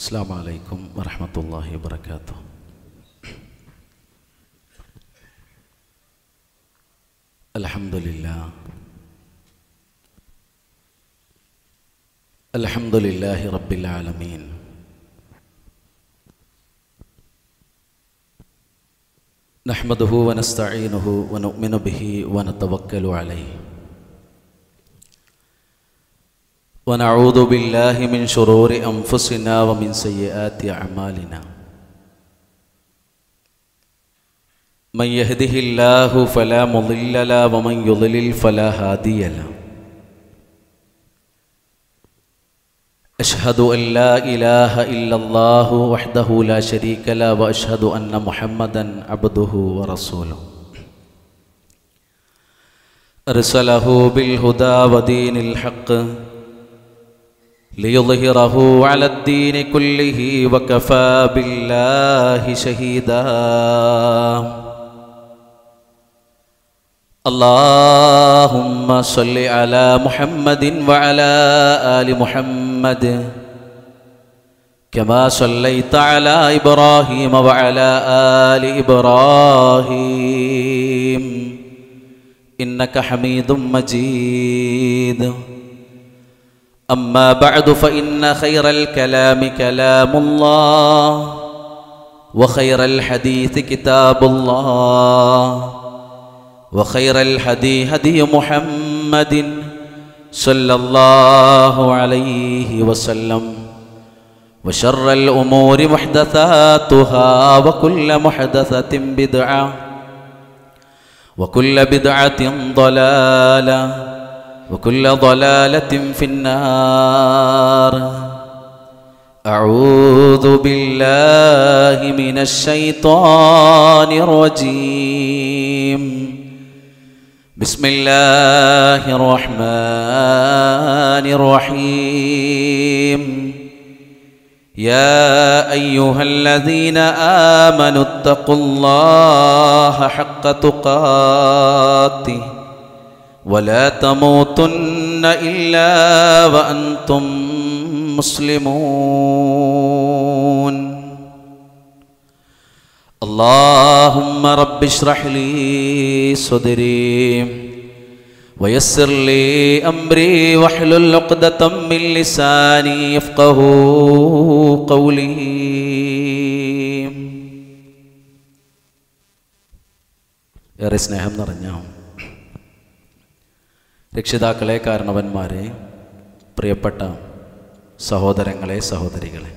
അസ്സലാമു അലൈക്കും വറഹ്മത്തുള്ളാഹി വബറകാതുഹു. അൽഹംദുലില്ലാഹി റബ്ബിൽ ആലമീൻ. നഹ്മദുഹു വനസ്തഈനുഹു വനുഅ്മിനു ബിഹി വനതവക്കലു അലൈഹി വനഊദു ബില്ലാഹി മിൻ ശുറൂരി അൻഫുസിനാ വമിൻ സയ്യിആതി അഅമാലിനാ. മൻ യഹ്ദിഹില്ലാഹു ഫലാ മുളില്ല ലഹു വമൻ യുളിൽ ഫലാ ഹാദിയ ലഹു. അഷ്ഹദു അൻ ലാ ഇലാഹ ഇല്ലല്ലാഹു വഹ്ദഹു ലാ ശരീക ലഹു വഅഷ്ഹദു അന്ന മുഹമ്മദൻ അബ്ദുഹു വറസൂലുഹു. അർസലഹു ബിൽ ഹുദാ വദീനിൽ ഹഖ് ലിയുദ്ഹിറഹു അലദ്ദീനി കുല്ലിഹി വകഫാ ബില്ലാഹി ഷഹീദാ. اللهم صل على محمد وعلى آل محمد كما صليت على إبراهيم وعلى آل إبراهيم إنك حميد مجيد. أما بعد فإن خير الكلام كلام الله وخير الحديث كتاب الله وخير الهدي هدي محمد صلى الله عليه وسلم وشر الأمور محدثاتها وكل محدثة بدعة وكل بدعة ضلالة وكل ضلالة في النار. أعوذ بالله من الشيطان الرجيم. بسم الله الرحمن الرحيم. يا أيها الذين آمنوا اتقوا الله حق تقاته ولا تموتن إلا وأنتم مسلمون. اللهم رب اشرح لي صدري ويسر لي أمري واحلل عقدة من لساني يفقهوا قولي. ഏറെ സ്നേഹം നിറഞ്ഞ രക്ഷിതാക്കളെ, കാരണവന്മാരെ, പ്രിയപ്പെട്ട സഹോദരങ്ങളെ, സഹോദരികളെ,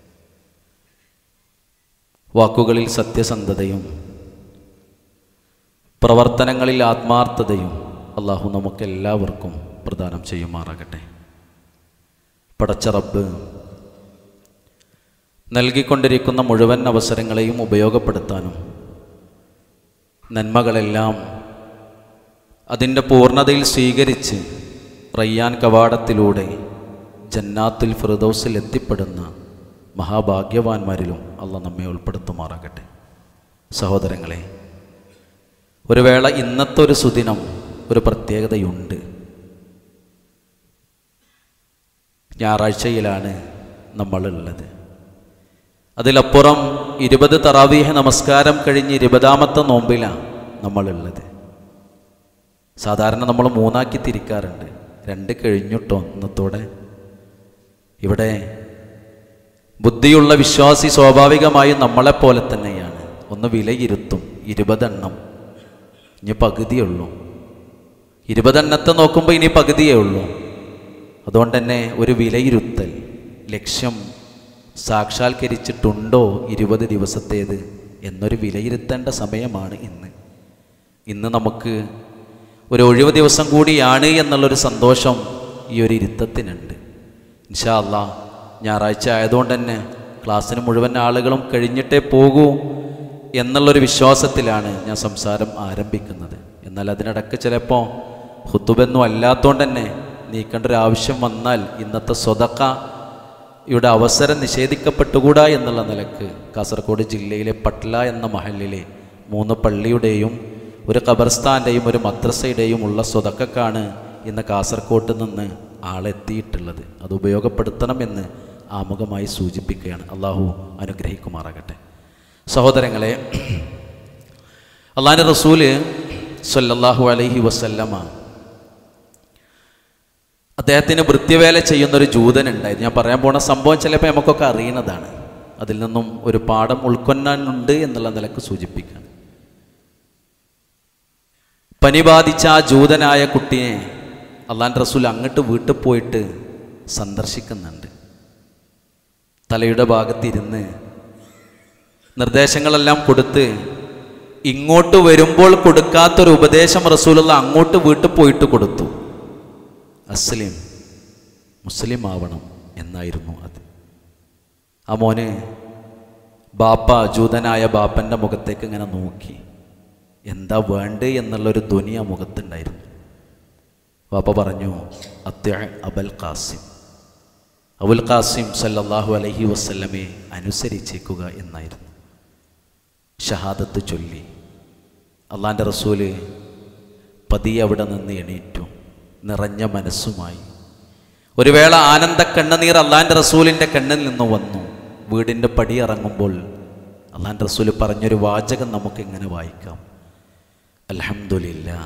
വാക്കുകളിൽ സത്യസന്ധതയും പ്രവർത്തനങ്ങളിൽ ആത്മാർത്ഥതയും അള്ളാഹു നമുക്കെല്ലാവർക്കും പ്രദാനം ചെയ്യുമാറാകട്ടെ. പടച്ച റബ്ബ് നൽകിക്കൊണ്ടിരിക്കുന്ന മുഴുവൻ അവസരങ്ങളെയും ഉപയോഗപ്പെടുത്താനും നന്മകളെല്ലാം അതിൻ്റെ പൂർണ്ണതയിൽ സ്വീകരിച്ച് റയ്യാൻ കവാടത്തിലൂടെ ജന്നാത്തുൽ ഫിർദൗസിൽ എത്തിപ്പെടുന്ന മഹാഭാഗ്യവാന്മാരിലും അള്ളാഹ് നമ്മെ ഉൾപ്പെടുത്തുമാറാകട്ടെ. സഹോദരങ്ങളെ, ഒരു വേള ഇന്നത്തെ ഒരു സുദിനം ഒരു പ്രത്യേകതയുണ്ട്. ഞായറാഴ്ചയിലാണ് നമ്മളുള്ളത്. അതിലപ്പുറം 20 തറാവീഹ് നമസ്കാരം കഴിഞ്ഞ് 20ാമത്തെ നോമ്പിലാണ് നമ്മളുള്ളത്. സാധാരണ നമ്മൾ 3 തിരിക്കാറുണ്ട്. 2 കഴിഞ്ഞിട്ടോ ഇന്നത്തോടെ. ഇവിടെ ബുദ്ധിയുള്ള വിശ്വാസി സ്വാഭാവികമായും നമ്മളെപ്പോലെ തന്നെയാണ്. ഒന്ന് വിലയിരുത്തും. 20 എണ്ണം ഇനി പകുതിയുള്ളൂ. 20 എണ്ണത്തെ നോക്കുമ്പോൾ ഇനി പകുതിയേ ഉള്ളൂ. അതുകൊണ്ട് തന്നെ ഒരു വിലയിരുത്തൽ, ലക്ഷ്യം സാക്ഷാത്കരിച്ചിട്ടുണ്ടോ 20 ദിവസത്തേത് എന്നൊരു വിലയിരുത്തേണ്ട സമയമാണ് ഇന്ന് നമുക്ക് ഒരു ഒഴിവ് ദിവസം കൂടിയാണ് എന്നുള്ളൊരു സന്തോഷം ഈ ഒരു ഇരുത്തത്തിനുണ്ട്. ഇൻഷാ അല്ലാഹ് ഞായറാഴ്ച ആയതുകൊണ്ട് തന്നെ ക്ലാസ്സിന് മുഴുവൻ ആളുകളും കഴിഞ്ഞിട്ടേ പോകൂ എന്നുള്ളൊരു വിശ്വാസത്തിലാണ് ഞാൻ സംസാരം ആരംഭിക്കുന്നത്. എന്നാൽ അതിനിടയ്ക്ക് ചിലപ്പോൾ ഖുതുബൊന്നും അല്ലാത്തതുകൊണ്ട് തന്നെ നീക്കേണ്ട ഒരു ആവശ്യം വന്നാൽ ഇന്നത്തെ സ്വതക്കയുടെ അവസരം നിഷേധിക്കപ്പെട്ടുകൂടാ എന്നുള്ള നിലക്ക് കാസർഗോഡ് ജില്ലയിലെ പട്ല എന്ന മഹല്ലിലെ 3 പള്ളിയുടെയും ഒരു ഖബർസ്ഥാൻ്റെയും ഒരു മദ്രസയുടെയും ഉള്ള സ്വതക്കക്കാണ് ഇന്ന് കാസർഗോഡ് നിന്ന് ആളെത്തിയിട്ടുള്ളത്. അത് ഉപയോഗപ്പെടുത്തണമെന്ന് ആമുഖമായി സൂചിപ്പിക്കുകയാണ്. അള്ളാഹു അനുഗ്രഹിക്കുമാറാകട്ടെ. സഹോദരങ്ങളെ, അള്ളാഹുവിൻ്റെ റസൂല് സ്വല്ലല്ലാഹു അലൈഹി വസല്ലമ അദ്ദേഹത്തിന് വൃത്യവേല ചെയ്യുന്നൊരു ജൂതനുണ്ടായിരുന്നു. ഞാൻ പറയാൻ പോണ സംഭവം ചിലപ്പോൾ നമുക്കൊക്കെ അറിയുന്നതാണ്, അതിൽ നിന്നും ഒരു പാഠം ഉൾക്കൊള്ളാനുണ്ട് എന്നുള്ള നിലക്ക് സൂചിപ്പിക്കുകയാണ്. പനി ബാധിച്ച ആ ജൂതനായ കുട്ടിയെ അള്ളാഹുവിൻ്റെ റസൂൽ അങ്ങോട്ട് വീട്ടിൽ പോയിട്ട് സന്ദർശിക്കുന്നുണ്ട്. തലയുടെ ഭാഗത്തിരുന്ന് നിർദ്ദേശങ്ങളെല്ലാം കൊടുത്ത്, ഇങ്ങോട്ട് വരുമ്പോൾ കൊടുക്കാത്തൊരു ഉപദേശം റസൂലുള്ള അങ്ങോട്ട് വീട്ടിൽ പോയിട്ട് കൊടുത്തു. അസ്ലിം, മുസ്ലിം ആവണം എന്നായിരുന്നു അത്. ആ മോന് ബാപ്പ, ജൂതനായ ബാപ്പൻ്റെ മുഖത്തേക്ക് ഇങ്ങനെ നോക്കി, എന്താ വേണ്ടേ എന്നുള്ളൊരു ധ്വനി ആ മുഖത്തുണ്ടായിരുന്നു. ബാപ്പ പറഞ്ഞു, അത്യ അബുൽ ഖാസിം, അബുൽ ഖാസിം സല്ലല്ലാഹു അലൈഹി വസല്ലമയെ അനുസരിച്ചേക്കുക എന്നായിരുന്നു. ഷഹാദത്ത് ചൊല്ലി അള്ളാൻ്റെ റസൂല് പതിയെ അവിടെ നിന്ന് എണീറ്റു, നിറഞ്ഞ മനസ്സുമായി. ഒരു വേള ആനന്ദ കണ്ണുനീർ അള്ളാൻ്റെ റസൂലിൻ്റെ കണ്ണിൽ നിന്ന് വന്നു. വീടിൻ്റെ പടി ഇറങ്ങുമ്പോൾ അള്ളാൻ്റെ റസൂല് പറഞ്ഞൊരു വാചകം നമുക്കിങ്ങനെ വായിക്കാം: അൽഹംദുലില്ലാ,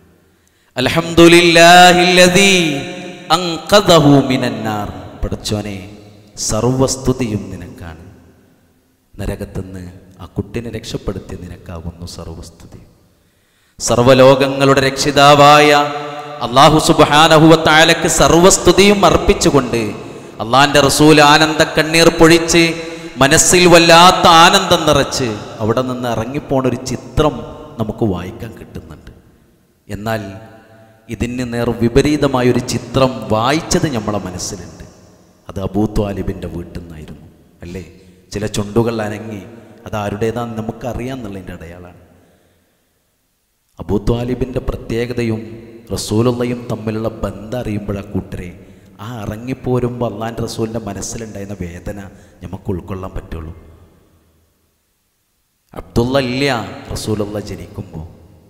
അൽഹംദുലില്ലാഹില്ലദീ അൻഖദഹു മിനന്നാർ. പടച്ചോനെ, സർവസ്തുതിയും നിനക്കാണ്, നരകത്തുനിന്ന് ആ കുട്ടിനെ രക്ഷപ്പെടുത്തി നിനക്കാകുന്നു സർവസ്തുതി. സർവലോകങ്ങളുടെ രക്ഷിതാവായ അല്ലാഹു സുബ്ഹാനഹു വ തആലക്ക് സർവസ്തുതിയും അർപ്പിച്ചുകൊണ്ട് അള്ളാൻ്റെ റസൂൽ ആനന്ദ കണ്ണീർ പൊഴിച്ച് മനസ്സിൽ വല്ലാത്ത ആനന്ദം നിറച്ച് അവിടെ നിന്ന് ഇറങ്ങിപ്പോണൊരു ചിത്രം നമുക്ക് വായിക്കാൻ കിട്ടുന്നുണ്ട്. എന്നാൽ ഇതിന് നേർ വിപരീതമായൊരു ചിത്രം വായിച്ചത് നമ്മളെ മനസ്സിലുണ്ട്. അത് അബൂ ത്വാലിബിൻ്റെ വീട്ടിൽ നിന്നായിരുന്നു, അല്ലേ? ചില ചുണ്ടുകൾ അനങ്ങി, അത് ആരുടേതാണെന്ന് നമുക്കറിയാമെന്നുള്ളതിൻ്റെ അടയാളാണ്. അബൂ ത്വാലിബിൻ്റെ പ്രത്യേകതയും റസൂലുള്ളയും തമ്മിലുള്ള ബന്ധം അറിയുമ്പോഴാ കൂട്ടരെ, ആ ഇറങ്ങിപ്പോരുമ്പോൾ അള്ളാൻ്റെ റസൂലിൻ്റെ മനസ്സിലുണ്ടായിരുന്ന വേദന നമുക്ക് ഉൾക്കൊള്ളാൻ പറ്റുള്ളൂ. അബ്ദുള്ള ഇല്ല റസൂലുള്ള ജനിക്കുമ്പോൾ.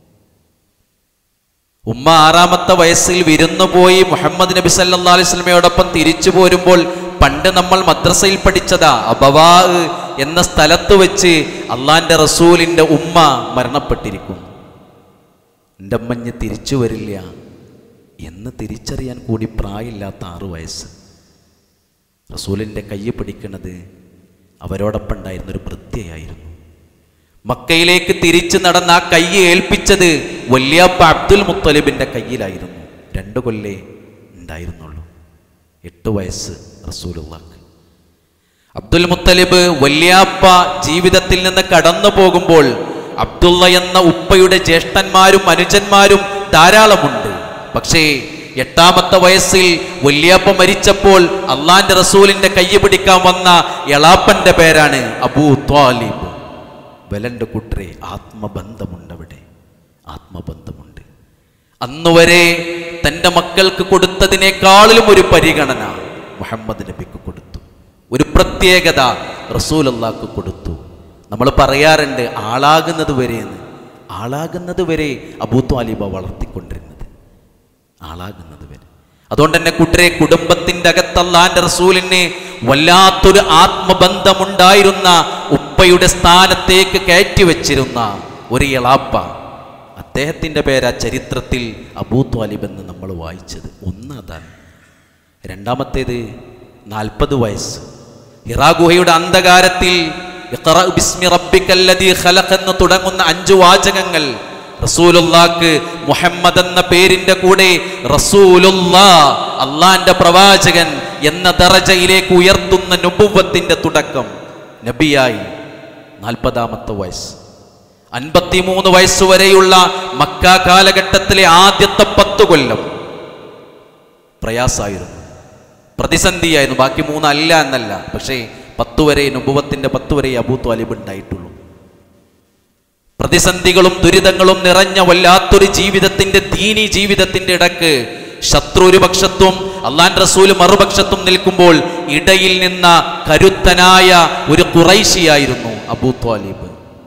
ഉമ്മ 6-ാമത്തെ വയസ്സിൽ വിരുന്നു പോയി മുഹമ്മദ് നബി സല്ലല്ലാഹു അലൈഹി വസല്ലമയോടൊപ്പം തിരിച്ചു പോരുമ്പോൾ, പണ്ട് നമ്മൾ മദ്രസയിൽ പഠിച്ചതാ, അബവാ എന്ന സ്ഥലത്ത് വെച്ച് അള്ളാൻ്റെ റസൂലിൻ്റെ ഉമ്മ മരണപ്പെട്ടിരിക്കും. എൻ്റെ അമ്മഞ്ഞ് തിരിച്ചു വരില്ല എന്ന് തിരിച്ചറിയാൻ കൂടി പ്രായമില്ലാത്ത 6 വയസ്സ്. റസൂലിൻ്റെ കൈ പിടിക്കുന്നത് അവരോടൊപ്പം ഉണ്ടായിരുന്നൊരു ഭൃത്യയായിരുന്നു. മക്കയിലേക്ക് തിരിച്ചു നടന്ന ആ കൈ ഏൽപ്പിച്ചത് വല്യാപ്പ അബ്ദുൽ മുത്തലിബിൻ്റെ കയ്യിലായിരുന്നു. 2 കൊല്ലേ ഉണ്ടായിരുന്നുള്ളൂ. 8 വയസ്സ് റസൂലുള്ളാഹ്. അബ്ദുൽ മുത്തലിബ് വല്യാപ്പ ജീവിതത്തിൽ നിന്ന് കടന്നു പോകുമ്പോൾ അബ്ദുള്ള എന്ന ഉപ്പയുടെ ജ്യേഷ്ഠന്മാരും അനുജന്മാരും ധാരാളമുണ്ട്. പക്ഷേ 8-ാമത്തെ വയസ്സിൽ വല്യാപ്പ മരിച്ചപ്പോൾ അള്ളാന്റെ റസൂലിന്റെ കൈ പിടിക്കാൻ വന്ന എളാപ്പന്റെ പേരാണ് അബൂ ത്വാലിബ്. വലന്റെ കൂട്ടരെ, ആത്മബന്ധമുണ്ട് അവിടെ, ആത്മബന്ധമുണ്ട്. അന്നുവരെ തൻ്റെ മക്കൾക്ക് കൊടുത്തതിനേക്കാളിലും ഒരു പരിഗണന മുഹമ്മദ് നബിക്ക് കൊടുത്തു, ഒരു പ്രത്യേകത റസൂലുള്ളാഹിക്ക് കൊടുത്തു. നമ്മൾ പറയാറുണ്ട് ആളാകുന്നത് വരെയെന്ന്. ആളാകുന്നത് വരെ അബൂ ത്വാലിബ വളർത്തിക്കൊണ്ടിരുന്നത്, ആളാകുന്നത് വരെ. അതുകൊണ്ട് തന്നെ കൂട്ടരെ, കുടുംബത്തിൻ്റെ അകത്ത് അല്ലാഹുവിൻ്റെ റസൂലിന് വല്ലാത്തൊരു ആത്മബന്ധമുണ്ടായിരുന്ന, ഉപ്പയുടെ സ്ഥാനത്തേക്ക് കയറ്റി വെച്ചിരുന്ന ഒരു എളാപ്പ, അദ്ദേഹത്തിൻ്റെ പേരാ ചരിത്രത്തിൽ അബൂ ത്വാലിബ് എന്ന് നമ്മൾ വായിച്ചത്. ഒന്ന് അതാണ്. രണ്ടാമത്തേത് 40 വയസ്സ്. ഹിറാ ഗുഹയുടെ അന്ധകാരത്തിൽ ഇഖ്റ ബിസ്മി റബ്ബിക്കല്ലദീ ഖലഖ് എന്ന് തുടങ്ങുന്ന 5 വാചകങ്ങൾ റസൂലുള്ളാഹിക്ക് മുഹമ്മദ് എന്ന പേരിന്റെ കൂടെ റസൂലുള്ളാഹ്, അള്ളാന്റെ പ്രവാചകൻ എന്ന ദറജയിലേക്ക് ഉയർത്തുന്ന നുബുവ്വത്തിന്റെ തുടക്കം. നബിയായി 40-ാമത്തെ വയസ്സ്. 53 വയസ്സുവരെയുള്ള മക്ക കാലഘട്ടത്തിലെ ആദ്യത്തെ 10 കൊല്ലം പ്രയാസമായിരുന്നു, പ്രതിസന്ധിയായിരുന്നു. ബാക്കി 3 അല്ല എന്നല്ല, പക്ഷേ 10 വരെ, നുബുവത്തിന്റെ 10 വരെ അബൂ ത്വാലിബ് ഉണ്ടായിട്ടുള്ളൂ. പ്രതിസന്ധികളും ദുരിതങ്ങളും നിറഞ്ഞ വല്ലാത്തൊരു ജീവിതത്തിന്റെ, ദീനി ജീവിതത്തിന്റെ ഇടക്ക് ശത്രു ഒരു പക്ഷത്തും അള്ളാന്റെ റസൂല് മറുപക്ഷത്തും നിൽക്കുമ്പോൾ ഇടയിൽ നിന്ന കരുത്തനായ ഒരു ഖുറൈശിയായിരുന്നു അബൂ ത്വാലിബ്.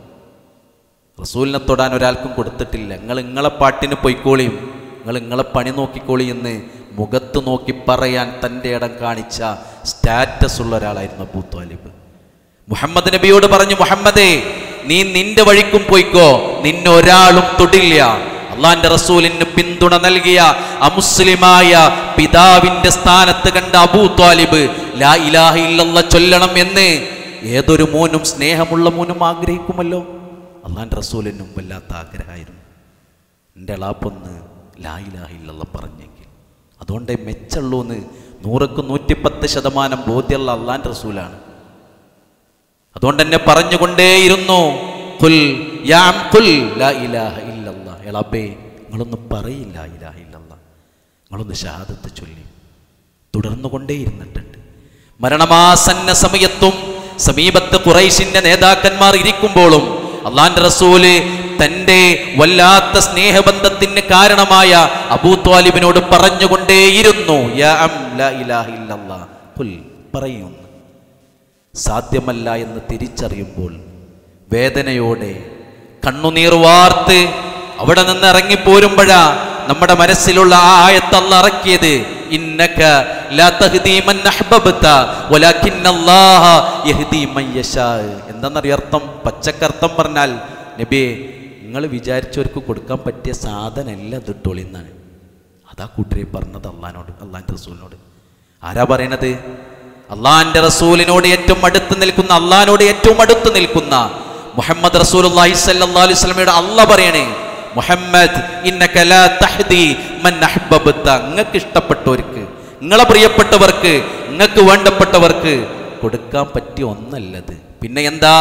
റസൂലിനെ തൊടാൻ ഒരാൾക്കും കൊടുത്തിട്ടില്ല. നിങ്ങൾ നിങ്ങളെ പാട്ടിന് പൊയ്ക്കോളിയും, നിങ്ങൾ നിങ്ങളെ പണി നോക്കിക്കോളി എന്ന് മുഖത്ത് നോക്കി പറയാൻ തൻ്റെ ഇടം കാണിച്ച സ്റ്റാറ്റസ് ഉള്ള ഒരാളായിരുന്നു അബൂ ത്വാലിബ്. മുഹമ്മദ് നബിയോട് പറഞ്ഞു, മുഹമ്മദേ, നീ നിന്റെ വഴിക്കും പോയിക്കോ, നിന്നെ ഒരാളും തൊടില്ല. അള്ളാന്റെ റസൂലിന് പിന്തുണ നൽകിയ അമുസ്ലിമായ പിതാവിന്റെ സ്ഥാനത്ത് കണ്ട അബൂ ത്വാലിബ് ലാ ഇലാഹ ഇല്ലല്ലാഹ് ചൊല്ലണം എന്ന് ഏതൊരു മോനും, സ്നേഹമുള്ള മോനും ആഗ്രഹിക്കുമല്ലോ. അള്ളാന്റെ റസൂലിനും വല്ലാത്ത ആഗ്രഹമായിരുന്നു എൻ്റെ എളാപ്പൊന്ന് ലാ ഇലാഹ ഇല്ലല്ലാഹ് പറഞ്ഞെങ്കിൽ. അതുകൊണ്ടേ മെച്ചുള്ളൂന്ന് 100% ബോധ്യമുള്ള അള്ളാന്റെ റസൂലാണ്. അതുകൊണ്ട് തന്നെ പറഞ്ഞുകൊണ്ടേയിരുന്നു, ഖുൽ യാ ഖുൽ ലാ ഇലാഹ ഇല്ലല്ലാഹ്. എളാബേ, നിങ്ങളൊന്ന് പറയില്ല ലാ ഇലാഹ ഇല്ലല്ലാഹ്, നിങ്ങളൊന്ന് ഷഹാദത്ത് ചൊല്ലി. തുടർന്നു കൊണ്ടേയിരുന്നിട്ടുണ്ട്. മരണമാസന്ന സമയത്തും സമീപത്ത് ഖുറൈശിന്റെ നേതാക്കന്മാർ ഇരിക്കുമ്പോഴും അള്ളാന്റെ റസൂല് തൻ്റെ വല്ലാത്ത സ്നേഹബന്ധത്തിന് കാരണമായ അബൂ ത്വാലിബിനോട് പറഞ്ഞുകൊണ്ടേയിരുന്നു, യാ ലാ ഇലാഹ ഇല്ലല്ലാഹ് ഖുൽ, പറയുന്നു. സാധ്യമല്ല എന്ന് തിരിച്ചറിയുമ്പോൾ വേദനയോടെ കണ്ണുനീർ വാർത്ത് അവിടെ നിന്ന് ഇറങ്ങിപ്പോരുമ്പോഴാ നമ്മുടെ മനസ്സിലുള്ള ആ ആയത്ത് അല്ലാഹ് ഇറക്കിയത്, ഇന്നക ലാ തഹ്ദീ മൻ അഹ്ബബ്ത വലാകിന്നല്ലാഹ യഹ്ദീ മൻ യശാ. എന്താണെന്നറിയോ അർത്ഥം? പച്ചക്കർത്ഥം പറഞ്ഞാൽ, നബിയെ, നിങ്ങൾ വിചാരിച്ചവർക്ക് കൊടുക്കാൻ പറ്റിയ സാധനമല്ല ഇതിട്ടോളി എന്നാണ്. അതാ കൂട്ടരെ പറഞ്ഞത് അള്ളാഹിനോട്, അള്ളാഹിൻ്റെ റസൂലിനോട്. ആരാ പറയണത്? അള്ളാഹിൻ്റെ റസൂലിനോട് ഏറ്റവും അടുത്ത് നിൽക്കുന്ന, അള്ളാഹിനോട് ഏറ്റവും അടുത്ത് നിൽക്കുന്ന മുഹമ്മദ് റസൂലുള്ളാഹി സ്വല്ലല്ലാഹു അലൈഹി വസല്ലമയുടെ അള്ളാഹ് പറയണേ, മുഹമ്മദ് ഇന്നക ലാ തഹ്ദീ മൻ അഹ്ബബ്ത. നിങ്ങൾക്ക് ഇഷ്ടപ്പെട്ടവർക്ക്, നിങ്ങളെ പ്രിയപ്പെട്ടവർക്ക്, നിങ്ങൾക്ക് വേണ്ടപ്പെട്ടവർക്ക് കൊടുക്കാൻ പറ്റിയ ഒന്നല്ലത്. പിന്നെ എന്താ?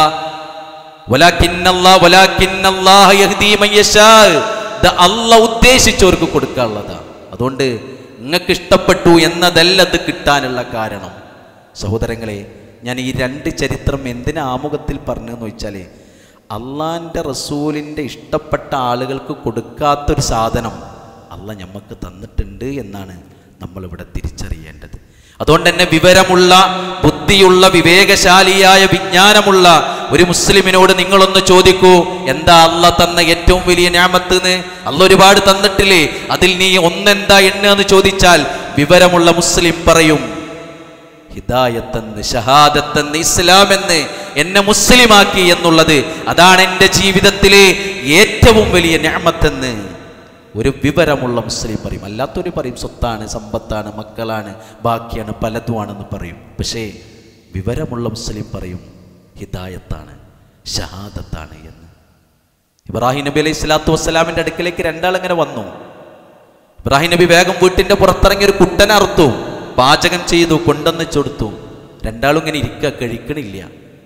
വലാകിന്നല്ലാഹ യഹ്ദീ മൻ യശാ. അള്ളാഹ് ഉദ്ദേശിച്ചവർക്ക് കൊടുക്കാനുള്ളതാ. അതുകൊണ്ട് നിങ്ങൾക്ക് ഇഷ്ടപ്പെട്ടു എന്നതല്ല ഇത് കിട്ടാനുള്ള കാരണം. സഹോദരങ്ങളെ, ഞാൻ ഈ 2 ചരിത്രം എന്തിനാ ആമുഖത്തിൽ പറഞ്ഞതെന്ന് വെച്ചാൽ, അള്ളാൻ്റെ റസൂലിൻ്റെ ഇഷ്ടപ്പെട്ട ആളുകൾക്ക് കൊടുക്കാത്തൊരു സാധനം അള്ളാഹ് നമുക്ക് തന്നിട്ടുണ്ട് എന്നാണ് നമ്മളിവിടെ തിരിച്ചറിയേണ്ടത്. അതുകൊണ്ട് തന്നെ വിവരമുള്ള, ബുദ്ധിയുള്ള, വിവേകശാലിയായ, വിജ്ഞാനമുള്ള ഒരു മുസ്ലിമിനോട് നിങ്ങളൊന്ന് ചോദിക്കൂ, എന്താ അള്ളാഹ് തന്ന ഏറ്റവും വലിയ നിഅമത്ത് എന്ന്? അള്ളാഹ് ഒരുപാട് തന്നിട്ടില്ലേ, അതിൽ നീ ഒന്നെന്താ എണ്ണെന്ന് ചോദിച്ചാൽ വിവരമുള്ള മുസ്ലിം പറയും, ഹിദായത്തെന്ന്, ഷഹാദത്തെന്ന്, ഇസ്ലാം എന്ന് എന്നെ മുസ്ലിമാക്കി എന്നുള്ളത്, അതാണ് എൻ്റെ ജീവിതത്തിലെ ഏറ്റവും വലിയ നിഅമത്തെന്ന് ഒരു വിവരമുള്ള മുസ്ലിം പറയും. അല്ലാത്തൊരു പറയും സ്വത്താണ്, സമ്പത്താണ്, മക്കളാണ്, ബാക്കിയാണ്, പലതുമാണെന്ന് പറയും. പക്ഷേ വിവരമുള്ള മുസ്ലിം പറയും ഹിദായത്താണ്, ഷഹാദത്താണ് എന്ന്. ഇബ്രാഹിം നബി അലൈഹി സ്വലാത്തു വസ്സലാമിൻ്റെ അടുക്കലേക്ക് 2 ആൾ ഇങ്ങനെ വന്നു. ഇബ്രാഹിം നബി വേഗം വീട്ടിൻ്റെ പുറത്തിറങ്ങി ഒരു കുട്ടനെ അറുത്തു, പാചകം ചെയ്തു, കൊണ്ടുവന്ന് കൊടുത്തു. 2 ആളും ഇങ്ങനെ ഇരിക്കുക, കഴിക്കണില്ല.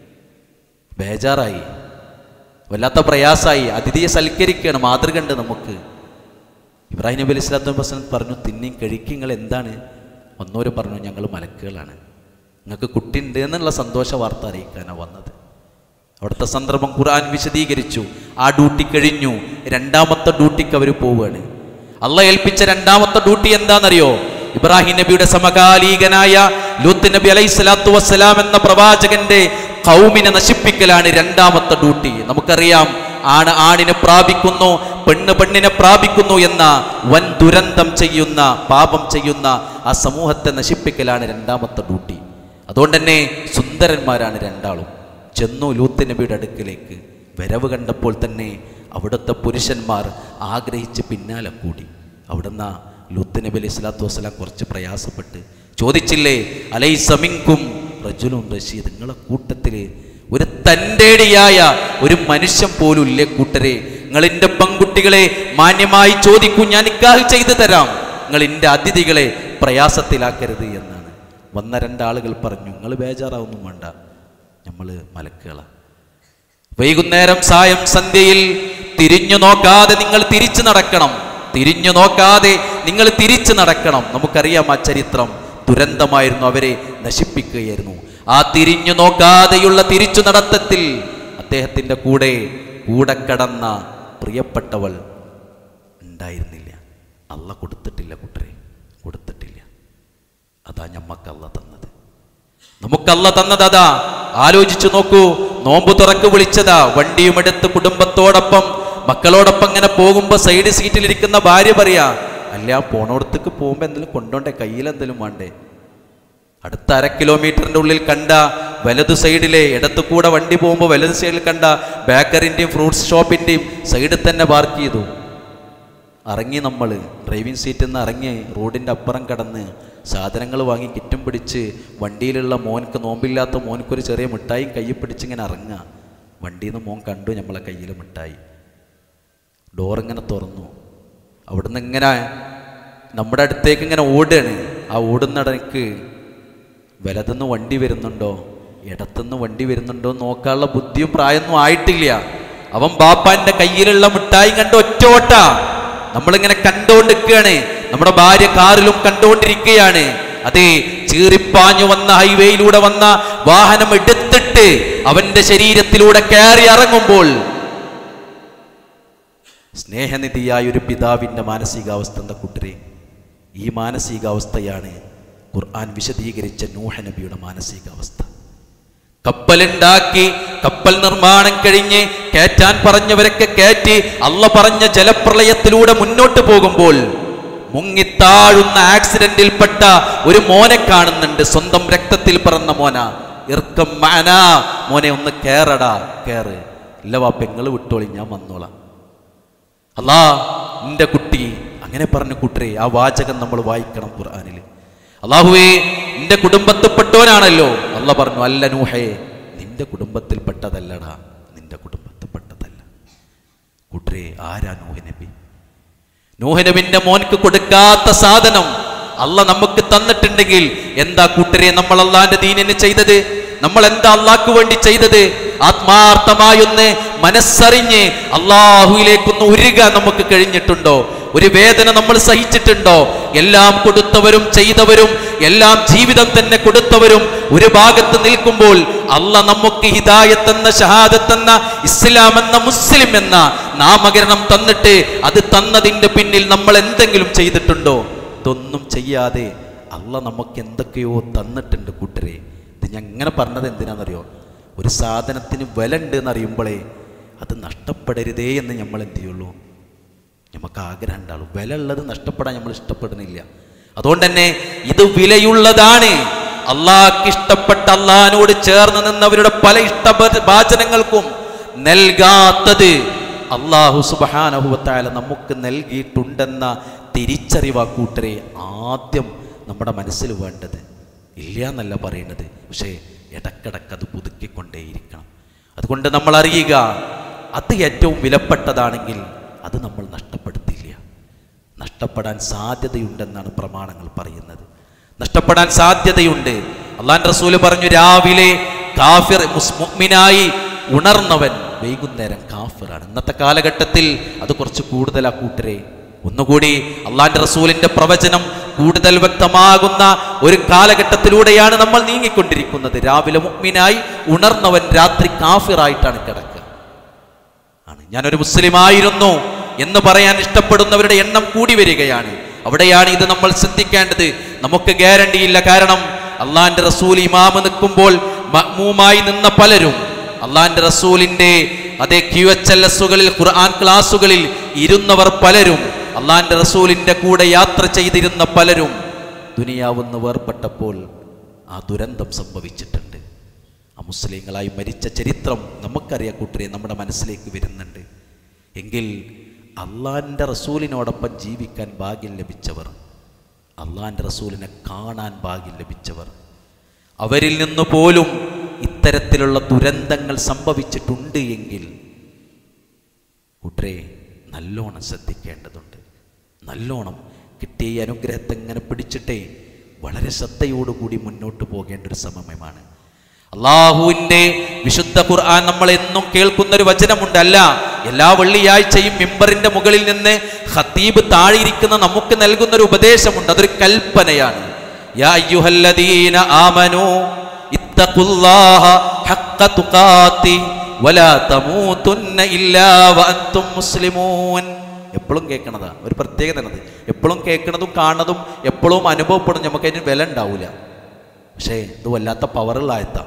ബേജാറായി, വല്ലാത്ത പ്രയാസമായി. അതിഥിയെ സൽക്കരിക്കുകയാണ്, മാതൃക ഉണ്ട് നമുക്ക്. ഇബ്രാഹിം നബി അലൈഹി സ്വലാത്തു വസ്സലാം പറഞ്ഞു, തിന്നി കഴിക്കുക, നിങ്ങൾ എന്താണ്? ഒന്നോര് പറഞ്ഞു, ഞങ്ങൾ മലക്കുകളാണ്, നിങ്ങൾക്ക് കുട്ടിയുണ്ട് എന്നുള്ള സന്തോഷ വാർത്ത അറിയിക്കാനാണ് വന്നത്. അവിടുത്തെ സന്ദർഭം ഖുർആൻ വിശദീകരിച്ചു. ആ ഡ്യൂട്ടി കഴിഞ്ഞു, 2ാമത്തെ ഡ്യൂട്ടിക്ക് അവർ പോവുകയാണ്. അള്ളാഹ് ഏൽപ്പിച്ച 2ാമത്തെ ഡ്യൂട്ടി എന്താണെന്നറിയോ? ഇബ്രാഹിം നബിയുടെ സമകാലീകനായ ലൂത്ത് നബി അലൈഹി സ്വലാത്തു വസ്സലാം എന്ന പ്രവാചകന്റെ ഖൗമിനെ നശിപ്പിക്കലാണ് 2ാമത്തെ ഡ്യൂട്ടി. നമുക്കറിയാം, ആണ് ആണിനെ പ്രാപിക്കുന്നു, പെണ്ണ് പെണ്ണിനെ പ്രാപിക്കുന്നു എന്ന വൻ ദുരന്തം ചെയ്യുന്ന, പാപം ചെയ്യുന്ന ആ സമൂഹത്തെ നശിപ്പിക്കലാണ് 2ാമത്തെ ഡ്യൂട്ടി. അതുകൊണ്ട് തന്നെ സുന്ദരന്മാരാണ് 2 ആളും. ചെന്നു ലൂത്ത് നബിയുടെ അടുക്കിലേക്ക്. വരവ് കണ്ടപ്പോൾ തന്നെ അവിടുത്തെ പുരുഷന്മാർ ആഗ്രഹിച്ച് പിന്നാലെ കൂടി. അവിടുന്ന് ലൂത്ത് നബി അലൈഹി സ്വലാത്തു വസ്സലാം കുറച്ച് പ്രയാസപ്പെട്ട് ചോദിച്ചില്ലേ, അലൈസ മിൻകും റജുലുൻ റഷീദ്, നിങ്ങളെ കൂട്ടത്തിൽ ഒരു തൻ്റെടിയായ ഒരു മനുഷ്യൻ പോലും ഇല്ലേ കൂട്ടരെ? നിങ്ങൾ എൻ്റെ പെൺകുട്ടികളെ മാന്യമായി ചോദിക്കൂ, ഞാൻ നിക്കാഹ് ചെയ്തു തരാം, നിങ്ങൾ എൻ്റെ അതിഥികളെ പ്രയാസത്തിലാക്കരുത് എന്നാണ്. വന്ന 2 ആളുകൾ പറഞ്ഞു, നിങ്ങൾ ബേജാറാവൊന്നും വേണ്ട, നമ്മൾ മലക്കുകളാണ്. വൈകുന്നേരം സായം സന്ധ്യയിൽ തിരിഞ്ഞു നോക്കാതെ നിങ്ങൾ തിരിച്ചു നടക്കണം, തിരിഞ്ഞു നോക്കാതെ നിങ്ങൾ തിരിച്ചു നടക്കണം. നമുക്കറിയാം ആ ചരിത്രം, ദുരന്തമായിരുന്നു, അവരെ നശിപ്പിക്കുകയായിരുന്നു. ആ തിരിഞ്ഞു നോക്കാതെയുള്ള തിരിച്ചു നടത്തത്തിൽ അദ്ദേഹത്തിൻ്റെ കൂടെ കടന്ന പ്രിയപ്പെട്ടവൾ ഉണ്ടായിരുന്നില്ല. അള്ളാഹ് കൊടുത്തിട്ടില്ല കൂട്ടരെ, കൊടുത്തിട്ടില്ല. അതാ ഞമ്മക്ക് അള്ളാഹ് തന്നത്, നമുക്കല്ല തന്നത് അതാ. ആലോചിച്ചു നോക്കൂ, നോമ്പ് തുറക്ക് വിളിച്ചതാ, വണ്ടിയുമെടുത്ത് കുടുംബത്തോടൊപ്പം മക്കളോടൊപ്പം ഇങ്ങനെ പോകുമ്പോൾ സൈഡ് സീറ്റിലിരിക്കുന്ന ഭാര്യ പറയാ, അല്ല പോണോടത്തേക്ക് പോകുമ്പോൾ എന്തെങ്കിലും കൊണ്ടോണ്ടേ, കയ്യിൽ എന്തെങ്കിലും വേണ്ടേ? അടുത്ത 1/2 കിലോമീറ്ററിൻ്റെ ഉള്ളിൽ കണ്ട വലതു സൈഡിലെ ഇടത്തു കൂടെ വണ്ടി പോകുമ്പോൾ വലതു സൈഡിൽ കണ്ട ബേക്കറിൻ്റെയും ഫ്രൂട്ട്സ് ഷോപ്പിൻ്റെയും സൈഡിൽ തന്നെ പാർക്ക് ചെയ്തു. ഇറങ്ങി, നമ്മൾ ഡ്രൈവിംഗ് സീറ്റിൽ നിന്ന് ഇറങ്ങി റോഡിൻ്റെ അപ്പുറം കടന്ന് സാധനങ്ങൾ വാങ്ങി കിറ്റും പിടിച്ച് വണ്ടിയിലുള്ള മോൻക്ക്, നോമ്പില്ലാത്ത മോൻക്കൊരു ചെറിയ മിഠായും കയ്യിൽ പിടിച്ചിങ്ങനെ ഇറങ്ങുക. വണ്ടിയിൽ നിന്ന് മോൻ കണ്ടു നമ്മളെ കയ്യിൽ മിഠായി. ഡോറിങ്ങനെ തുറന്നു. അവിടുന്ന് ഇങ്ങനെ നമ്മുടെ അടുത്തേക്ക് ഇങ്ങനെ ഓടുകയാണ്. ആ ഓടുന്നിടയ്ക്ക് വലതുനിന്ന് വണ്ടി വരുന്നുണ്ടോ ഇടത്തുനിന്ന് വണ്ടി വരുന്നുണ്ടോ നോക്കാനുള്ള ബുദ്ധിയും പ്രായമൊന്നും ആയിട്ടില്ല. അവൻ ബാപ്പാൻ്റെ കയ്യിലുള്ള മിഠായി കണ്ട് ഒറ്റ ഓട്ട. നമ്മളിങ്ങനെ കണ്ടുകൊണ്ടിരിക്കുകയാണ്. നമ്മുടെ ഭാര്യ കാറിലും കണ്ടുകൊണ്ടിരിക്കുകയാണ്. അതെ, ചീറിപ്പാഞ്ഞു വന്ന ഹൈവേയിലൂടെ വന്ന വാഹനം എടുത്തിട്ട് അവന്റെ ശരീരത്തിലൂടെ കയറി ഇറങ്ങുമ്പോൾ സ്നേഹനിധിയായ ഒരു പിതാവിൻ്റെ മാനസികാവസ്ഥ എന്താ കൂട്ടരെ? ഈ മാനസികാവസ്ഥയാണ് ഖുർആൻ വിശദീകരിച്ച നൂഹ് നബിയുടെ മാനസികാവസ്ഥ. കപ്പലുണ്ടാക്കി, കപ്പൽ നിർമ്മാണം കഴിഞ്ഞ് കയറ്റാൻ പറഞ്ഞവരൊക്കെ കയറ്റി അള്ള പറഞ്ഞ ജലപ്രളയത്തിലൂടെ മുന്നോട്ട് പോകുമ്പോൾ മുങ്ങിത്താഴുന്ന ആക്സിഡന്റിൽപ്പെട്ട ഒരു മോനെ കാണുന്നുണ്ട്. സ്വന്തം രക്തത്തിൽ പിറന്ന മോന. ഇർക്കം മാനാ, മോനെ ഒന്ന് കേറടാ, കേറ്. ഇല്ല വാ, പെങ്ങള് വിട്ടോളി, ഞാൻ വന്നോളാം. അല്ലാ നിന്റെ കുട്ടി അങ്ങനെ പറഞ്ഞു കൂട്ടരെ. ആ വാചകം നമ്മൾ വായിക്കണം ഖുർആനിൽ. അല്ലാഹുവേ നിന്റെ കുടുംബത്തിൽപ്പെട്ടവനാണല്ലോ. അല്ല പറഞ്ഞു, അല്ല നൂഹേ, നിന്റെ കുടുംബത്തിൽപ്പെട്ടതല്ലടാ, നിന്റെ കുടുംബത്തിൽപ്പെട്ടതല്ല. കൂട്ടരെ, ആരാ നൂഹ് നബി? നൂഹ് നബിന്റെ മോൻക്ക് കൊടുക്കാത്ത സാധനം അല്ല നമുക്ക് തന്നിട്ടുണ്ടെങ്കിൽ എന്താ കൂട്ടരെ നമ്മൾ അള്ളാന്റെ ദീനിന് ചെയ്തത്? നമ്മൾ എന്താ അള്ളാഹ്ക്ക് വേണ്ടി ചെയ്തത്? ആത്മാർത്ഥമായൊന്ന് മനസ്സറിഞ്ഞ് അള്ളാഹുവിലേക്കൊന്ന് ഉരുകാൻ നമുക്ക് കഴിഞ്ഞിട്ടുണ്ടോ? ഒരു വേദന നമ്മൾ സഹിച്ചിട്ടുണ്ടോ? എല്ലാം കൊടുത്തവരും ചെയ്തവരും എല്ലാം ജീവിതം തന്നെ കൊടുത്തവരും ഒരു ഭാഗത്ത് നിൽക്കുമ്പോൾ അല്ല നമുക്ക് ഹിദായത്ത് എന്ന, ഷഹാദത്ത് എന്ന, ഇസ്ലാം എന്ന, മുസ്ലിം എന്ന നാമകരണം തന്നിട്ട് അത് തന്നതിൻ്റെ പിന്നിൽ നമ്മൾ എന്തെങ്കിലും ചെയ്തിട്ടുണ്ടോ? ഇതൊന്നും ചെയ്യാതെ അല്ല നമുക്ക് എന്തൊക്കെയോ തന്നിട്ടുണ്ട് കൂട്ടരെ. ഇത് ഞാൻ ഇങ്ങനെ പറഞ്ഞത് എന്തിനാണെന്നറിയോ? ഒരു സാധനത്തിന് വില ഉണ്ട് എന്നറിയുമ്പോഴേ അത് നഷ്ടപ്പെടരുതേ എന്ന് നമ്മൾ എന്ത് ചെയ്യുള്ളൂ? നമുക്ക് ആഗ്രഹം ഉണ്ടാവും. വില ഉള്ളത് നഷ്ടപ്പെടാൻ നമ്മൾ ഇഷ്ടപ്പെടുന്നില്ല. അതുകൊണ്ട് തന്നെ ഇത് വിലയുള്ളതാണ്. അള്ളാഹ്ക്ക് ഇഷ്ടപ്പെട്ട, അള്ളാഹിനോട് ചേർന്ന് നിന്നവരുടെ പല ഇഷ്ടഭാചനങ്ങൾക്കും നൽകാത്തത് അള്ളാഹു സുബ്ഹാനഹു വ തആല നമുക്ക് നൽകിയിട്ടുണ്ടെന്ന തിരിച്ചറിവാ കൂട്ടരെ ആദ്യം നമ്മുടെ മനസ്സിൽ വേണ്ടത്. ഇല്ല എന്നല്ല പറയുന്നത്, പക്ഷേ ഇടക്കിടക്ക് അത് പുതുക്കിക്കൊണ്ടേയിരിക്കണം. അതുകൊണ്ട് നമ്മൾ അറിയുക, അത് ഏറ്റവും വിലപ്പെട്ടതാണെങ്കിൽ അത് നമ്മൾ നഷ്ടപ്പെടുത്തില്ല. നഷ്ടപ്പെടാൻ സാധ്യതയുണ്ടെന്നാണ് പ്രമാണങ്ങൾ പറയുന്നത്. നഷ്ടപ്പെടാൻ സാധ്യതയുണ്ട്. അള്ളാഹുവിന്റെ റസൂല് പറഞ്ഞു, രാവിലെ കാഫിർ മുഅ്മിനായി ഉണർന്നവൻ വൈകുന്നേരം കാഫിറാണ്. ഇന്നത്തെ കാലഘട്ടത്തിൽ അത് കുറച്ച് കൂടുതലാ കൂട്ടരെ. ഒന്നുകൂടി അള്ളാഹുവിന്റെ റസൂലിന്റെ പ്രവചനം കൂടുതൽ വ്യക്തമാകുന്ന ഒരു കാലഘട്ടത്തിലൂടെയാണ് നമ്മൾ നീങ്ങിക്കൊണ്ടിരിക്കുന്നത്. രാവിലെ മുഅ്മിനായി ഉണർന്നവൻ രാത്രി കാഫിറായിട്ടാണ് കിടക്കുക. ഞാനൊരു മുസ്ലിമായിരുന്നു എന്ന് പറയാൻ ഇഷ്ടപ്പെടുന്നവരുടെ എണ്ണം കൂടി വരികയാണ്. അവിടെയാണ് ഇത് നമ്മൾ ശ്രദ്ധിക്കേണ്ടത്. നമുക്ക് ഗ്യാരണ്ടിയില്ല. കാരണം അള്ളാഹിന്റെ റസൂൽ ഇമാമ് നിൽക്കുമ്പോൾ മഅ്മൂമായി നിന്ന പലരും, അള്ളാഹിന്റെ റസൂലിന്റെ അതേ QHLS-കളിൽ, ഖുർആൻ ക്ലാസുകളിൽ ഇരുന്നവർ പലരും, അള്ളാഹിന്റെ റസൂലിന്റെ കൂടെ യാത്ര ചെയ്തിരുന്ന പലരും ദുനിയാവെന്ന് വേർപെട്ടപ്പോൾ ആ ദുരന്തം സംഭവിച്ചിട്ടുണ്ട്. ആ മുസ്ലിങ്ങളായി മരിച്ച ചരിത്രം നമുക്കറിയാം കൂട്ടരെ, നമ്മുടെ മനസ്സിലേക്ക് വരുന്നുണ്ട്. എങ്കിൽ അള്ളാഹിൻ്റെ റസൂലിനോടൊപ്പം ജീവിക്കാൻ ഭാഗ്യം ലഭിച്ചവർ, അള്ളാഹിൻ്റെ റസൂലിനെ കാണാൻ ഭാഗ്യം ലഭിച്ചവർ, അവരിൽ നിന്ന് പോലും ഇത്തരത്തിലുള്ള ദുരന്തങ്ങൾ സംഭവിച്ചിട്ടുണ്ട് എങ്കിൽ കൂട്ടരെ നല്ലോണം ശ്രദ്ധിക്കേണ്ടതുണ്ട്. നല്ലോണം കിട്ടിയ ഈ അനുഗ്രഹത്തെ ഇങ്ങനെ പിടിച്ചിട്ടേ വളരെ ശ്രദ്ധയോടുകൂടി മുന്നോട്ട് പോകേണ്ട ഒരു സമയമാണ്. അള്ളാഹുവിൻ്റെ വിശുദ്ധ ഖുർആൻ നമ്മൾ എന്നും കേൾക്കുന്നൊരു വചനമുണ്ട്. അല്ല, എല്ലാ വെള്ളിയാഴ്ചയും മിമ്പറിന്റെ മുകളിൽ നിന്ന് ഖതീബ് താഴെയിരിക്കുന്ന നമുക്ക് നൽകുന്നൊരു ഉപദേശമുണ്ട്. അതൊരു കൽപ്പനയാണ്. യാ അയ്യുഹല്ലദീന ആമനൂ ഇത്തഖുല്ലാഹ ഹഖ്ക തുഖാതി വലാ തമൂതുന്ന ഇല്ലാ വഅൻതും മുസ്ലിമൂൻ. എപ്പോഴും കേൾക്കണതാ, ഒരു പ്രത്യേകത ആണ്. എപ്പോഴും കേൾക്കണതും കാണുന്നതും എപ്പോഴും അനുഭവപ്പെടും. നമുക്കതിന് വില ഉണ്ടാവില്ല. പക്ഷേ ഇത് വല്ലാത്ത പവറുള്ള ആയത്താ.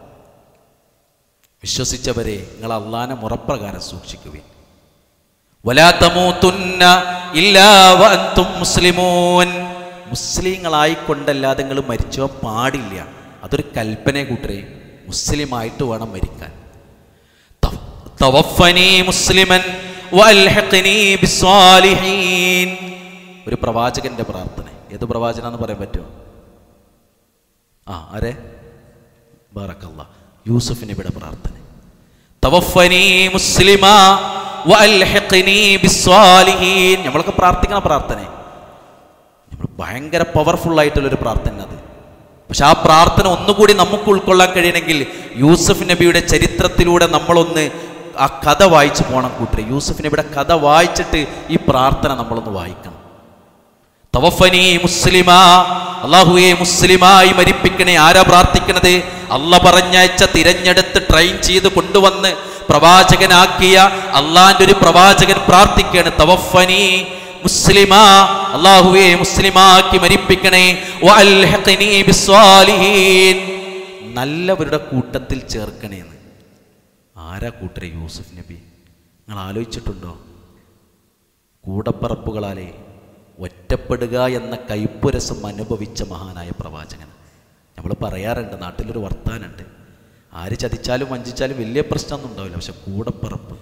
വിശ്വസിച്ചവരെ, നിങ്ങൾ അള്ളാഹനെ മുറപ്രകാരം സൂക്ഷിക്കുവിൻ. വലാ തമൂതുന്ന ഇല്ലാ വഅൻതും മുസ്ലിമൂൻ. മുസ്ലിങ്ങളായിക്കൊണ്ടല്ലാതെ നിങ്ങൾ മരിച്ചോ പാടില്ല. അതൊരു കൽപ്പനയെ കൂട്ടരെ, മുസ്ലിമായിട്ട് വേണം മരിക്കാൻ. തവഫനി മുസ്ലിമൻ വഅൽഹിഖ്നി ബിസ്സാലിഹീൻ. ഒരു പ്രവാചകന്റെ പ്രാർത്ഥന. ഏത് പ്രവാചന എന്ന് പറയാൻ പറ്റുമോ? ആരെ? ബറക്കല്ലാഹ്, യൂസുഫ് നബിയുടെ പ്രാർത്ഥന. തവഫനി മുസ്ലിമാ വഅൽഹിഖ്നി ബിസ്സാലിഹീൻ. നമ്മളൊക്കെ പ്രാർത്ഥിക്കണ പ്രാർത്ഥന, നമ്മൾ ഭയങ്കര പവർഫുൾ ആയിട്ടുള്ളൊരു പ്രാർത്ഥന അത്. പക്ഷെ ആ പ്രാർത്ഥന ഒന്നുകൂടി നമുക്ക് ഉൾക്കൊള്ളാൻ കഴിയണമെങ്കിൽ യൂസുഫ് നബിയുടെ ചരിത്രത്തിലൂടെ നമ്മളൊന്ന് ആ കഥ വായിച്ചു പോകണം കൂട്ടരെ. യൂസുഫ് നബിയുടെ കഥ വായിച്ചിട്ട് ഈ പ്രാർത്ഥന നമ്മളൊന്ന് വായിക്കണം. തവഫനി മുസ്ലിമാ, അല്ലാഹുവേ മുസ്ലിമായി മരിപ്പിക്കണേ. ആരാ പ്രാർത്ഥിക്കണത്? അല്ല പറഞ്ഞയച്ച, തിരഞ്ഞെടുത്ത് ട്രെയിൻ ചെയ്ത് കൊണ്ടുവന്ന് പ്രവാചകനാക്കിയ അള്ളാന്റെ ഒരു പ്രവാചകൻ പ്രാർത്ഥിക്കുകയാണ്. തവഫനി മുസ്ലിമാ, അല്ലാഹുവേ മുസ്ലിമാക്കി മരിപ്പിക്കണേ. വഅൽഹിഖ്നി ബിസ്സാലിഹീൻ, നല്ലവരുടെ കൂട്ടത്തിൽ ചേർക്കണേന്ന്. ആരാ കൂട്ടരെ? യൂസുഫ് നബി. നിങ്ങൾ ആലോചിച്ചിട്ടുണ്ടോ? കൂടപ്പറപ്പുകളാലെ ഒറ്റപ്പെടുക എന്ന കയ്പുരസം അനുഭവിച്ച മഹാനായ പ്രവാചകൻ. നമ്മൾ പറയാറുണ്ട്, നാട്ടിലൊരു വർത്താനുണ്ട്, ആര് ചതിച്ചാലും വഞ്ചിച്ചാലും വലിയ പ്രശ്നമൊന്നും ഉണ്ടാവില്ല, പക്ഷെ കൂടപ്പറപ്പ്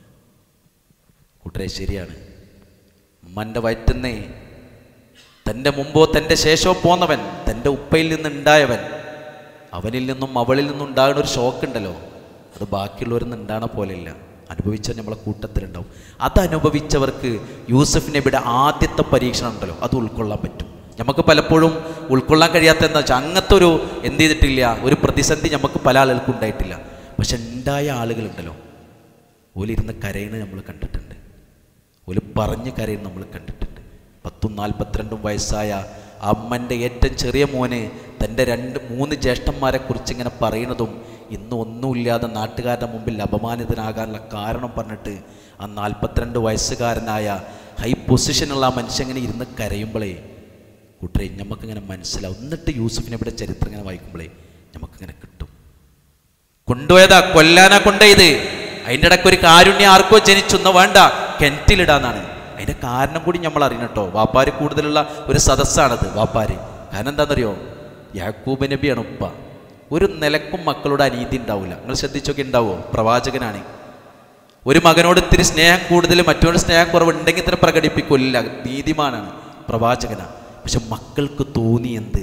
കൂട്ടരെ ശരിയാണ്. ഉമ്മൻ്റെ വയറ്റുന്നേ തൻ്റെ മുമ്പോ തൻ്റെ ശേഷമോ പോന്നവൻ, തൻ്റെ ഉപ്പയിൽ നിന്നുണ്ടായവൻ, അവനിൽ നിന്നും അവളിൽ നിന്നും ഉണ്ടാകുന്ന ഒരു ഷോക്കുണ്ടല്ലോ, അത് ബാക്കിയുള്ളവരിൽ നിന്ന് ഉണ്ടാകണ പോലെയില്ല. അനുഭവിച്ച നമ്മളെ കൂട്ടത്തിലുണ്ടാവും. അതനുഭവിച്ചവർക്ക് യൂസുഫ് നബിയുടെ ആദ്യത്തെ പരീക്ഷണം ഉണ്ടല്ലോ, അത് ഉൾക്കൊള്ളാൻ പറ്റും. നമുക്ക് പലപ്പോഴും ഉൾക്കൊള്ളാൻ കഴിയാത്ത എന്താ വെച്ചാൽ അങ്ങനത്തെ ഒരു എന്ത് ചെയ്തിട്ടില്ല, ഒരു പ്രതിസന്ധി നമുക്ക് പല ആളുകൾക്കും ഉണ്ടായിട്ടില്ല. പക്ഷെ ഉണ്ടായ ആളുകളുണ്ടല്ലോ, ഓലിരുന്ന് കരയുന്നത് നമ്മൾ കണ്ടിട്ടുണ്ട്, ഓല് പറഞ്ഞ് കരയുന്നത് നമ്മൾ കണ്ടിട്ടുണ്ട്. 40-42 വയസ്സായ അമ്മൻ്റെ ഏറ്റവും ചെറിയ മോന് തൻ്റെ 2-3 ജ്യേഷ്ഠന്മാരെ കുറിച്ച് ഇങ്ങനെ പറയുന്നതും ഇന്ന് ഒന്നുമില്ലാതെ നാട്ടുകാരുടെ മുമ്പിൽ അപമാനിതനാകാനുള്ള കാരണം പറഞ്ഞിട്ട് ആ 42 വയസ്സുകാരനായ ഹൈ പൊസിഷനുള്ള ആ മനുഷ്യൻ ഇങ്ങനെ ഇരുന്ന് കരയുമ്പോഴേ കൂട്ടരെ നമുക്കിങ്ങനെ മനസ്സിലാവും. എന്നിട്ട് യൂസുഫ് നബിയുടെ ചരിത്രം ഇങ്ങനെ വായിക്കുമ്പോഴേ നമുക്കിങ്ങനെ കിട്ടും. കൊണ്ടുപോയതാ, കൊല്ലാനാ കൊണ്ടുപോയത്. അതിൻ്റെ ഇടയ്ക്ക് ഒരു കാരുണ്യം ആർക്കോ ജനിച്ചൊന്ന വേണ്ട, കിണറ്റിലിടാന്നാണ്. അതിൻ്റെ കാരണം കൂടി നമ്മൾ അറിയണം കേട്ടോ. വാപ്പാര് കൂടുതലുള്ള ഒരു സദസ്സാണത് വാപ്പാര്. കാരണം എന്താണെന്നറിയോ? യാക്കൂബ് നബിയാണ് ഉപ്പ. ഒരു നിലക്കും മക്കളുടെ അനീതി ഉണ്ടാവില്ല. നിങ്ങൾ ശ്രദ്ധിച്ചൊക്കെ ഉണ്ടാവുമോ? പ്രവാചകനാണ്. ഒരു മകനോട് ഇത്തിരി സ്നേഹം കൂടുതൽ, മറ്റൊരു സ്നേഹം കുറവുണ്ടെങ്കിൽ തന്നെ പ്രകടിപ്പിക്കില്ല. നീതിമാനാണ്, പ്രവാചകനാണ്. പക്ഷെ മക്കൾക്ക് തോന്നി എന്ത്?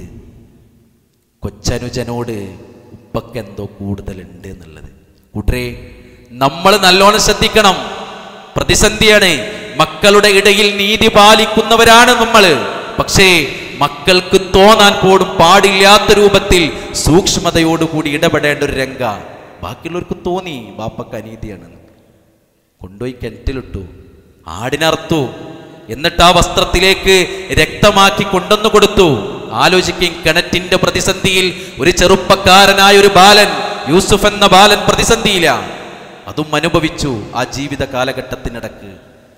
കൊച്ചനുജനോട് ഉപ്പക്ക് എന്തോ കൂടുതലുണ്ട് എന്നുള്ളത്. കൂട്ടരെ നമ്മൾ നല്ലോണം ശ്രദ്ധിക്കണം. പ്രതിസന്ധിയാണ്. മക്കളുടെ ഇടയിൽ നീതി പാലിക്കുന്നവരാണ് നമ്മൾ. പക്ഷേ മക്കൾക്ക് തോന്നാൻ പോലും പാടില്ലാത്ത രൂപത്തിൽ സൂക്ഷ്മതയോടുകൂടി ഇടപെടേണ്ട ഒരു രംഗ. ബാക്കിയുള്ളവർക്ക് തോന്നി ബാപ്പക്ക് അനീതിയാണെന്ന്. കൊണ്ടുപോയി കിണറ്റിലിട്ടു, ആടിനറുത്തു, എന്നിട്ട് ആ വസ്ത്രത്തിലേക്ക് രക്തമാക്കി കൊണ്ടുവന്നു കൊടുത്തു. ആലോചിക്കും, കിണറ്റിന്റെ പ്രതിസന്ധിയിൽ ഒരു ചെറുപ്പക്കാരനായ ഒരു ബാലൻ, യൂസുഫ് എന്ന ബാലൻ പ്രതിസന്ധിയില്ല. അതും അനുഭവിച്ചു ആ ജീവിത കാലഘട്ടത്തിനിടക്ക്.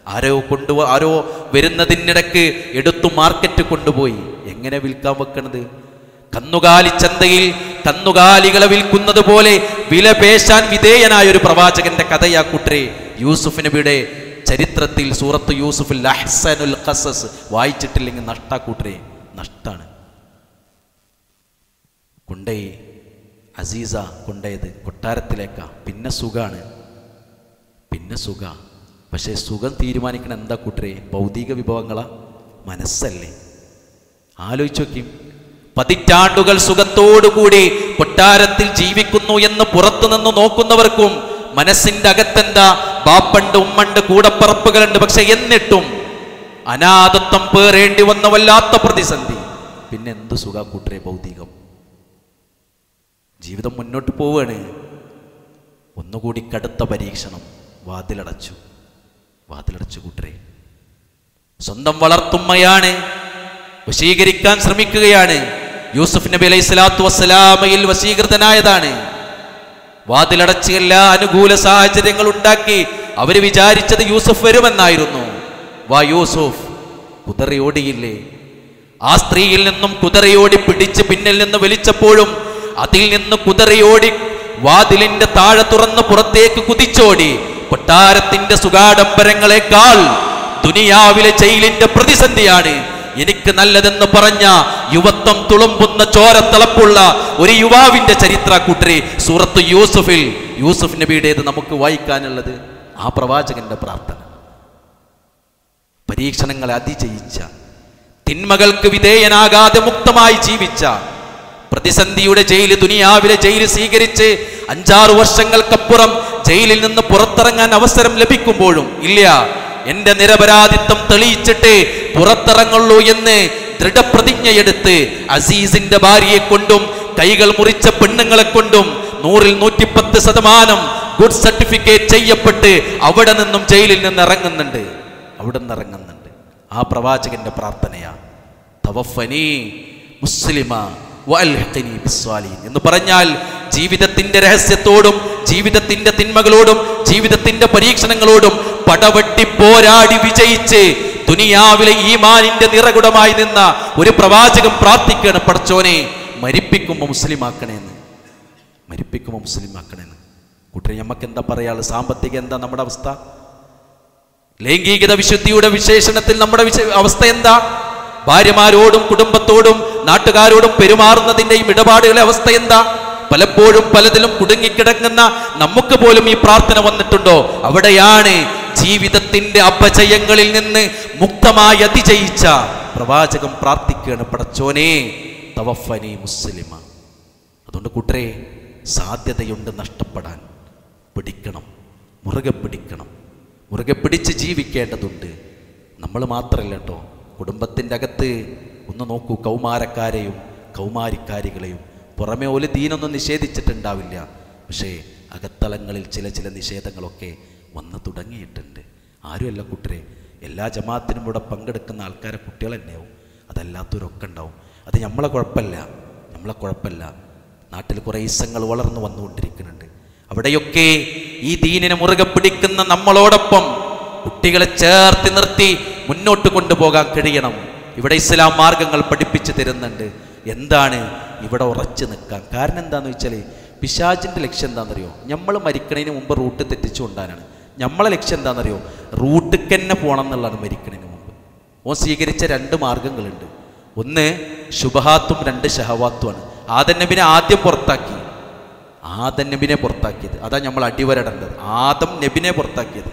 ആരോ വരുന്നതിനിടക്ക് എടുത്തു മാർക്കറ്റ് കൊണ്ടുപോയി. എങ്ങനെ വിൽക്കാൻ വെക്കണത്? കന്നുകാലി ചന്തയിൽ കന്നുകാലികളെ വിൽക്കുന്നത് പോലെ വില പേശാൻ വിധേയനായ ഒരു പ്രവാചകന്റെ കഥയാ കൂട്ടരെ യൂസുഫ് നബിയുടെ ചരിത്രത്തിൽ. സൂറത്ത് യൂസുഫിൽ അഹ്സനുൽ ഖസസ് വായിച്ചിട്ടില്ലെങ്കിൽ നഷ്ടാ കൂട്ടരെ, നഷ്ടാണ്. കൊണ്ടേ അസീസ കൊണ്ടയത് കൊട്ടാരത്തിലേക്കാ. പിന്നെ സുഖാണ്, പിന്നെ സുഖ. പക്ഷേ സുഖം തീരുമാനിക്കണം എന്താ കൂട്ടരെ? ഭൗതിക വിഭവങ്ങളാ, മനസ്സല്ലേ? ആലോചിച്ച് നോക്കി. 10 പതിറ്റാണ്ടുകൾ സുഖത്തോടുകൂടി കൊട്ടാരത്തിൽ ജീവിക്കുന്നു എന്ന് പുറത്തുനിന്ന് നോക്കുന്നവർക്കും മനസ്സിന്റെ അകത്തെന്താ? ബാപ്പണ്ട്, ഉമ്മണ്ട്, കൂടപ്പറപ്പുകളുണ്ട്. പക്ഷെ എന്നിട്ടും അനാഥത്വം പേറേണ്ടി വന്ന വല്ലാത്ത പ്രതിസന്ധി. പിന്നെ എന്ത് സുഖ കൂട്ടരെ ഭൗതികം? ജീവിതം മുന്നോട്ട് പോവുകയാണ്. ഒന്നുകൂടി കടുത്ത പരീക്ഷണം. വാതിലടച്ചു കൂട്ടരെ. സ്വന്തം വളർത്തുമ്മയാണ്, വശീകരിക്കാൻ ശ്രമിക്കുകയാണ്. യൂസുഫ് നബി അലൈഹി സ്വലാത്തു വസ്സലാമയിൽ വശീകൃതനായതാണ്. വാതിലടച്ച് എല്ലാ അനുകൂല സാഹചര്യങ്ങൾ ഉണ്ടാക്കി. അവര് വിചാരിച്ചത് യൂസുഫ് വരുമെന്നായിരുന്നു. വാ യൂസുഫ്, കുതിരയോടിയില്ലേ? ആ സ്ത്രീയിൽ നിന്നും കുതിരയോടി പിടിച്ച് പിന്നിൽ നിന്ന് വലിച്ചപ്പോഴും അതിൽ നിന്ന് കുതിരയോടി വാതിലിന്റെ താഴെ തുറന്ന് പുറത്തേക്ക് കുതിച്ചോടി. കൊട്ടാരത്തിന്റെ സുഖാഡംബരങ്ങളെക്കാൾ ദുനിയാവിലെ ജയിലിന്റെ പ്രതിസന്ധിയാണ് എനിക്ക് നല്ലതെന്ന് പറഞ്ഞ യുവത്വം തുളുമ്പുന്ന ചോരത്തിളപ്പുള്ള ഒരു യുവാവിന്റെ ചരിത്ര കൂട്ടരെ സൂറത്ത് യൂസുഫിൽ യൂസുഫ് നബിയുടേത് നമുക്ക് വായിക്കാനുള്ളത്. ആ പ്രവാചകന്റെ പ്രാർത്ഥന, പരീക്ഷണങ്ങളെ അതിജയിച്ച, തിന്മകൾക്ക് വിധേയനാകാതെ മുക്തമായി ജീവിച്ച, പ്രതിസന്ധിയുടെ ജയിൽ, ദുനിയാവിലെ ജയിൽ സ്വീകരിച്ച് 5-6 വർഷങ്ങൾക്കപ്പുറം ജയിലിൽ നിന്ന് പുറത്തിറങ്ങാൻ അവസരം ലഭിക്കുമ്പോഴും ഇല്ല, എന്റെ നിരപരാധിത്വം തെളിയിച്ചിട്ട് പുറത്തിറങ്ങുള്ളൂ എന്ന് ദൃഢപ്രതിജ്ഞയെടുത്ത് അസീസിന്റെ ഭാര്യയെ കൊണ്ടും കൈകൾ മുറിച്ച പെണ്ണുങ്ങളെ കൊണ്ടും 100-ൽ 110% ഗുഡ് സർട്ടിഫിക്കറ്റ് ചെയ്യപ്പെട്ട് അവിടെ നിന്നും ജയിലിൽ നിന്ന് ഇറങ്ങുന്നുണ്ട്. ആ പ്രവാചകന്റെ പ്രാർത്ഥനയാ തവഫനി മുസ്ലിമ വഅൽഹിഖ്നി ബിസ്സാലിഹീൻ എന്ന് പറഞ്ഞാൽ ജീവിതത്തിന്റെ രഹസ്യത്തോടും ജീവിതത്തിന്റെ തിന്മകളോടും ജീവിതത്തിന്റെ പരീക്ഷണങ്ങളോടും പടവെട്ടി പോരാടി വിജയിച്ച് ദുനിയാവിലെ ഈമാനിന്റെ നിറകുടമായി നിന്ന ഒരു പ്രവാചകൻ പ്രാർത്ഥിക്കുകയാണ്, പടച്ചോനെ മരിപ്പിക്കുമ്പോൾ മുസ്ലിമാക്കണേന്ന്. കൂട്ടരെ നമുക്ക് എന്താ പറയാള്? സാമ്പത്തിക എന്താ നമ്മുടെ അവസ്ഥ? ലൈംഗികത വിശുദ്ധിയുടെ വിശേഷണത്തിൽ നമ്മുടെ അവസ്ഥ എന്താ? ഭാര്യമാരോടും കുടുംബത്തോടും നാട്ടുകാരോടും പെരുമാറുന്നതിൻ്റെയും ഇടപാടുകളുടെ അവസ്ഥ എന്താ? പലപ്പോഴും പലതിലും കുടുങ്ങിക്കിടങ്ങുന്ന നമുക്ക് പോലും ഈ പ്രാർത്ഥന വന്നിട്ടുണ്ടോ? അവിടെയാണ് ജീവിതത്തിന്റെ അപജയങ്ങളിൽ നിന്ന് മുക്തമായി അതിജയിച്ച പ്രവാചകൻ പ്രാർത്ഥിക്കുകയാണ്, പടച്ചോനെ തവഫനി മുസ്ലിമ. അതുകൊണ്ട് കൂട്ടരെ, സാധ്യതയുണ്ട് നഷ്ടപ്പെടാൻ. പിടിക്കണം, മുറുകെ പിടിച്ച് ജീവിക്കേണ്ടതുണ്ട്. നമ്മൾ മാത്രമല്ല കേട്ടോ, കുടുംബത്തിൻ്റെ അകത്ത് ഒന്ന് നോക്കൂ, കൗമാരക്കാരെയും കൗമാരിക്കാരികളെയും. പുറമെ ഒരു ദീനൊന്നും നിഷേധിച്ചിട്ടുണ്ടാവില്ല, പക്ഷേ അകത്തളങ്ങളിൽ ചില നിഷേധങ്ങളൊക്കെ വന്നു തുടങ്ങിയിട്ടുണ്ട്. ആരുമല്ല കൂട്ടരെ, എല്ലാ ജമാഅത്തിനും ഇവിടെ പങ്കെടുക്കുന്ന ആൾക്കാരെ കുട്ടികൾ തന്നെയാവും, അതല്ലാത്തവരൊക്കെ ഉണ്ടാവും. അത് നമ്മളെ കുഴപ്പമല്ല. നാട്ടിൽ കുറേ ഇസങ്ങൾ വളർന്നു വന്നുകൊണ്ടിരിക്കുന്നുണ്ട്. അവിടെയൊക്കെ ഈ ദീനിനെ മുറുകെ പിടിക്കുന്ന നമ്മളോടൊപ്പം കുട്ടികളെ ചേർത്ത് നിർത്തി മുന്നോട്ട് കൊണ്ടുപോകാൻ കഴിയണം. ഇവിടെ ഇസ്ലാം മാർഗങ്ങൾ പഠിപ്പിച്ചു തരുന്നുണ്ട്. എന്താണ് ഇവിടെ ഉറച്ചു നിൽക്കാൻ? കാരണം എന്താണെന്ന് വെച്ചാൽ പിശാചിൻ്റെ ലക്ഷ്യം എന്താണെന്നറിയോ? നമ്മൾ മരിക്കണതിന് മുമ്പ് റൂട്ട് തെറ്റിച്ചു കൊണ്ടാനാണ്. നമ്മളെ ലക്ഷ്യം എന്താണെന്നറിയോ? റൂട്ടിൽ തന്നെ പോകണം എന്നുള്ളതാണ്. മരിക്കണതിന് മുമ്പ് ഓൻ സ്വീകരിച്ച 2 മാർഗങ്ങളുണ്ട്. ഒന്ന് ശുബഹാത്തും 2 ഷഹവാത്തുമാണ്. ആദം നബിനെ ആദ്യം പുറത്താക്കി. അതാ നമ്മൾ അടിവരടേണ്ടത്. ആദം നബിനെ പുറത്താക്കിയത്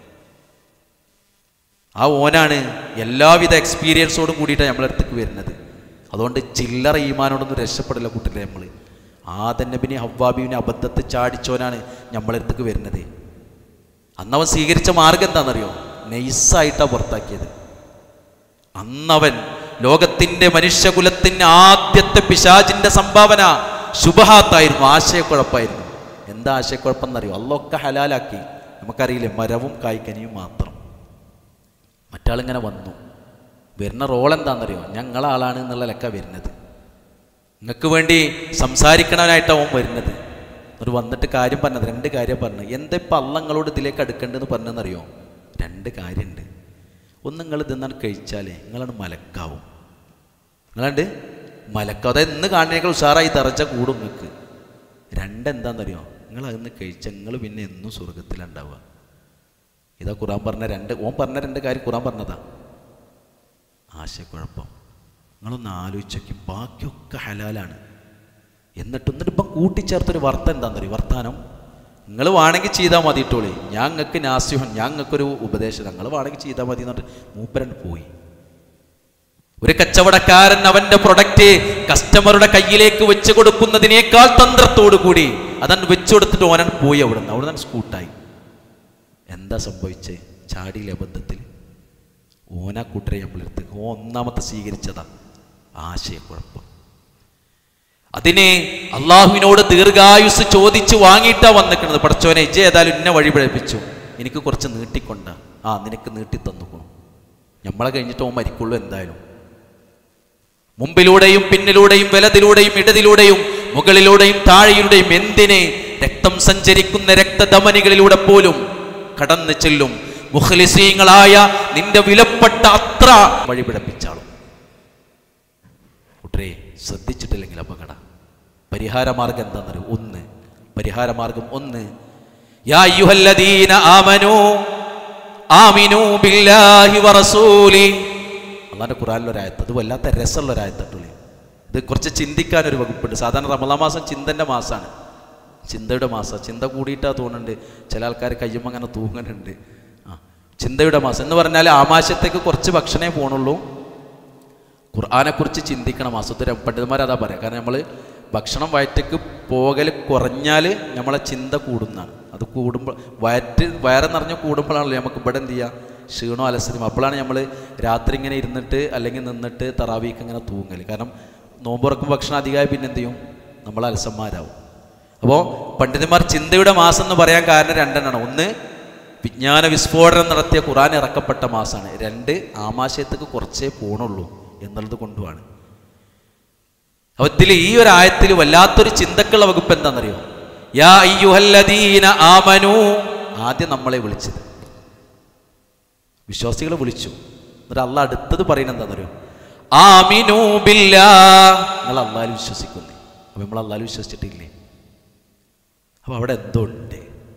ആ ഓനാണ്. എല്ലാവിധ എക്സ്പീരിയൻസോടും കൂടിയിട്ടാണ് നമ്മളടുത്തേക്ക് വരുന്നത്. അതുകൊണ്ട് ചില്ലറ ഈമാനോടൊന്നും രക്ഷപ്പെടില്ല കൂട്ടില്ല. നമ്മൾ ആദം നബിനെ ഹവ്വാബിനെ അബദ്ധത്തെ ചാടിച്ചോനാണ് നമ്മളടുത്തേക്ക് വരുന്നത്. അന്നവൻ സ്വീകരിച്ച മാർഗം എന്താണെന്നറിയോ? നൈസായിട്ടാണ് പുറത്താക്കിയത്. അന്നവൻ ലോകത്തിൻ്റെ മനുഷ്യകുലത്തിന് ആദ്യത്തെ പിശാചിൻ്റെ സംഭാവന ശുബഹാത്തായിരുന്നു, ആശയക്കുഴപ്പമായിരുന്നു. എന്താ ആശയക്കുഴപ്പം എന്നറിയോ? അള്ളൊക്കെ ഹലാലാക്കി. നമുക്കറിയില്ലേ, മരവും കായ്ക്കനിയും മാത്രം. മറ്റാളിങ്ങനെ വരുന്ന റോൾ എന്താണെന്നറിയോ? ഞങ്ങളാളാണ് എന്നുള്ള ലെക്ക വരുന്നത്. നിങ്ങൾക്ക് വേണ്ടി സംസാരിക്കണവനായിട്ടാണ് അവൻ വരുന്നത്. ഒരു വന്നിട്ട് കാര്യം പറഞ്ഞത് 2 കാര്യം പറഞ്ഞു. എന്താ ഇപ്പം അള്ളങ്ങളോട് ഇതിലേക്ക് അടുക്കേണ്ടതെന്ന് പറഞ്ഞെന്നറിയോ? 2 കാര്യമുണ്ട്. ഒന്ന്, നിങ്ങൾ ഇതെന്നാണ് കഴിച്ചാലേ നിങ്ങളാണ് മലക്കാവും. അതായത് ഇന്ന് കാണുന്നതിനേക്കാൾ ഉഷാറായി തറച്ച കൂടും നിങ്ങൾക്ക്. 2 എന്താണെന്നറിയോ? നിങ്ങൾ അതൊന്ന് കഴിച്ചാൽ നിങ്ങൾ പിന്നെ എന്നും സ്വർഗത്തിലുണ്ടാവുക. ഇതാ ഖുറാൻ പറഞ്ഞ 2. ഓൻ പറഞ്ഞ 2 കാര്യം ഖുറാൻ പറഞ്ഞതാ. ആശയക്കുഴപ്പം. നിങ്ങളൊന്ന് ആലോചിക്കും, ബാക്കിയൊക്കെ ഹലാലാണ്. എന്നിട്ടിപ്പം കൂട്ടിച്ചേർത്തൊരു വർത്താനം നിങ്ങൾ വേണമെങ്കിൽ ചെയ്താൽ മതി ഇട്ടോളി, ഞങ്ങൾക്ക് നാസ്യുഹൻ, ഞങ്ങൾക്കൊരു ഉപദേശം, നിങ്ങൾ വേണമെങ്കിൽ ചെയ്താൽ മതി എന്നിട്ട് മൂപ്പരൻ പോയി. ഒരു കച്ചവടക്കാരൻ അവന്റെ പ്രൊഡക്റ്റ് കസ്റ്റമറുടെ കയ്യിലേക്ക് വെച്ച് കൊടുക്കുന്നതിനേക്കാൾ തന്ത്രത്തോടു കൂടി അതൻ വെച്ചു കൊടുത്തിട്ട് ഓനൻ പോയി. അവിടെ സ്കൂട്ടായി. എന്താ സംഭവിച്ചേ? ചാടിയിലെ അബദ്ധത്തിൽ ഓനാ കൂട്ടരെ നമ്മളെടുത്ത് ഒന്നാമത്തെ സ്വീകരിച്ചതാ ആശയക്കുഴപ്പം. അതിനെ അള്ളാഹുവിനോട് ദീർഘായുസ് ചോദിച്ച് വാങ്ങിയിട്ടാ വന്നിക്കുന്നത്. പടച്ചോനെ, ഇജ്ജ് ഏതായാലും ഇന്നെ വഴി പിഴപ്പിച്ചു, എനിക്ക് കുറച്ച് നീട്ടിക്കൊണ്ട, നിനക്ക് നീട്ടി തന്നുക്കണം. നമ്മളെ കഴിഞ്ഞിട്ട് ഓൻ മരിക്കുള്ളൂ എന്തായാലും. മുമ്പിലൂടെയും പിന്നിലൂടെയും വലതിലൂടെയും ഇടതിലൂടെയും മുകളിലൂടെയും താഴെയിലൂടെയും എന്തിനെ രക്തം സഞ്ചരിക്കുന്ന രക്തധമനികളിലൂടെ പോലും കടന്നു ചെല്ലും മുഖ്ലിസീങ്ങളായ നിന്റെ വിലപ്പെട്ട അത്ര വഴി പിഴപ്പിച്ചാളും. കൂട്ടരെ, ശ്രദ്ധിച്ചിട്ടില്ലെങ്കിൽ അപകടം. പരിഹാരമാർഗം എന്താണെന്നറിയോ? പരിഹാരമാർഗം 1, യാ അയ്യുഹല്ലദീന ആമനൂ ആമിനൂ ബില്ലാഹി വറസൂലി അള്ളാൻ്റെ ഖുർആനിലൊരായത്ത്, അത് വല്ലാത്ത രസമുള്ളൊരായത്തട്ടുള്ളി. ഇത് കുറച്ച് ചിന്തിക്കാനൊരു വകുപ്പുണ്ട്. സാധാരണ റമളാൻ മാസം ചിന്തൻ്റെ മാസമാണ്, ചിന്തയുടെ മാസം. ചിന്ത കൂടിയിട്ടാണ് തോന്നുന്നുണ്ട്, ചില ആൾക്കാർ കയ്യുമ്പോൾ അങ്ങനെ തൂങ്ങുന്നുണ്ട്. ചിന്തയുടെ മാസം എന്ന് പറഞ്ഞാൽ ആമാശത്തേക്ക് കുറച്ച് ഭക്ഷണമേ പോകണുള്ളൂ, ഖുർആനെക്കുറിച്ച് ചിന്തിക്കണ മാസത്തിൽ പണ്ഡിതന്മാരതാ പറയാം. കാരണം നമ്മൾ ഭക്ഷണം വയറ്റേക്ക് പോകൽ കുറഞ്ഞാൽ നമ്മളെ ചിന്ത കൂടുന്നതാണ്. അത് കൂടുമ്പോൾ വയറ് നിറഞ്ഞ് കൂടുമ്പോഴാണല്ലോ നമുക്ക് ഇവിടെ എന്ത് ചെയ്യുക, ക്ഷീണോ അലസലും. അപ്പോഴാണ് നമ്മൾ രാത്രി ഇങ്ങനെ ഇരുന്നിട്ട് അല്ലെങ്കിൽ നിന്നിട്ട് തറാവീക്ക് ഇങ്ങനെ തൂങ്ങൽ. കാരണം നോമ്പുറക്കും ഭക്ഷണം അധികമായി പിന്നെ എന്ത് ചെയ്യും, നമ്മൾ അലസന്മാരാവും. അപ്പോൾ പണ്ഡിതന്മാർ ചിന്തയുടെ മാസം എന്ന് പറയാൻ കാരണം രണ്ടെണ്ണമാണ്. ഒന്ന്, വിജ്ഞാന വിസ്ഫോടനം നടത്തിയ ഖുർആൻ ഇറക്കപ്പെട്ട മാസമാണ്. രണ്ട്, ആമാശയത്തേക്ക് കുറച്ചേ പോണുള്ളൂ എന്നുള്ളത് കൊണ്ടുമാണ്. അപ്പോൾ ഇതിൽ ഈ ഒരു ആയത്തിൽ വല്ലാത്തൊരു ചിന്തക്കുള്ള വകുപ്പ് എന്താണെന്നറിയോ? യാ അയ്യുഹല്ലദീന ആമനൂ, ആദ്യം നമ്മളെ വിളിച്ചത് വിശ്വാസികളെ വിളിച്ചു. എന്നിട്ട് അള്ളാഹ് അടുത്തത് പറയുന്നത് എന്താണെന്നറിയോ? ആമിനൂ ബില്ലാഹ്, നിങ്ങൾ അള്ളാഹിൽ വിശ്വസിക്കുന്നേ. അപ്പോൾ നമ്മൾ അള്ളാഹിൽ വിശ്വസിച്ചിട്ടില്ലേ? അപ്പോൾ അവിടെ എന്തോ ഉണ്ട്.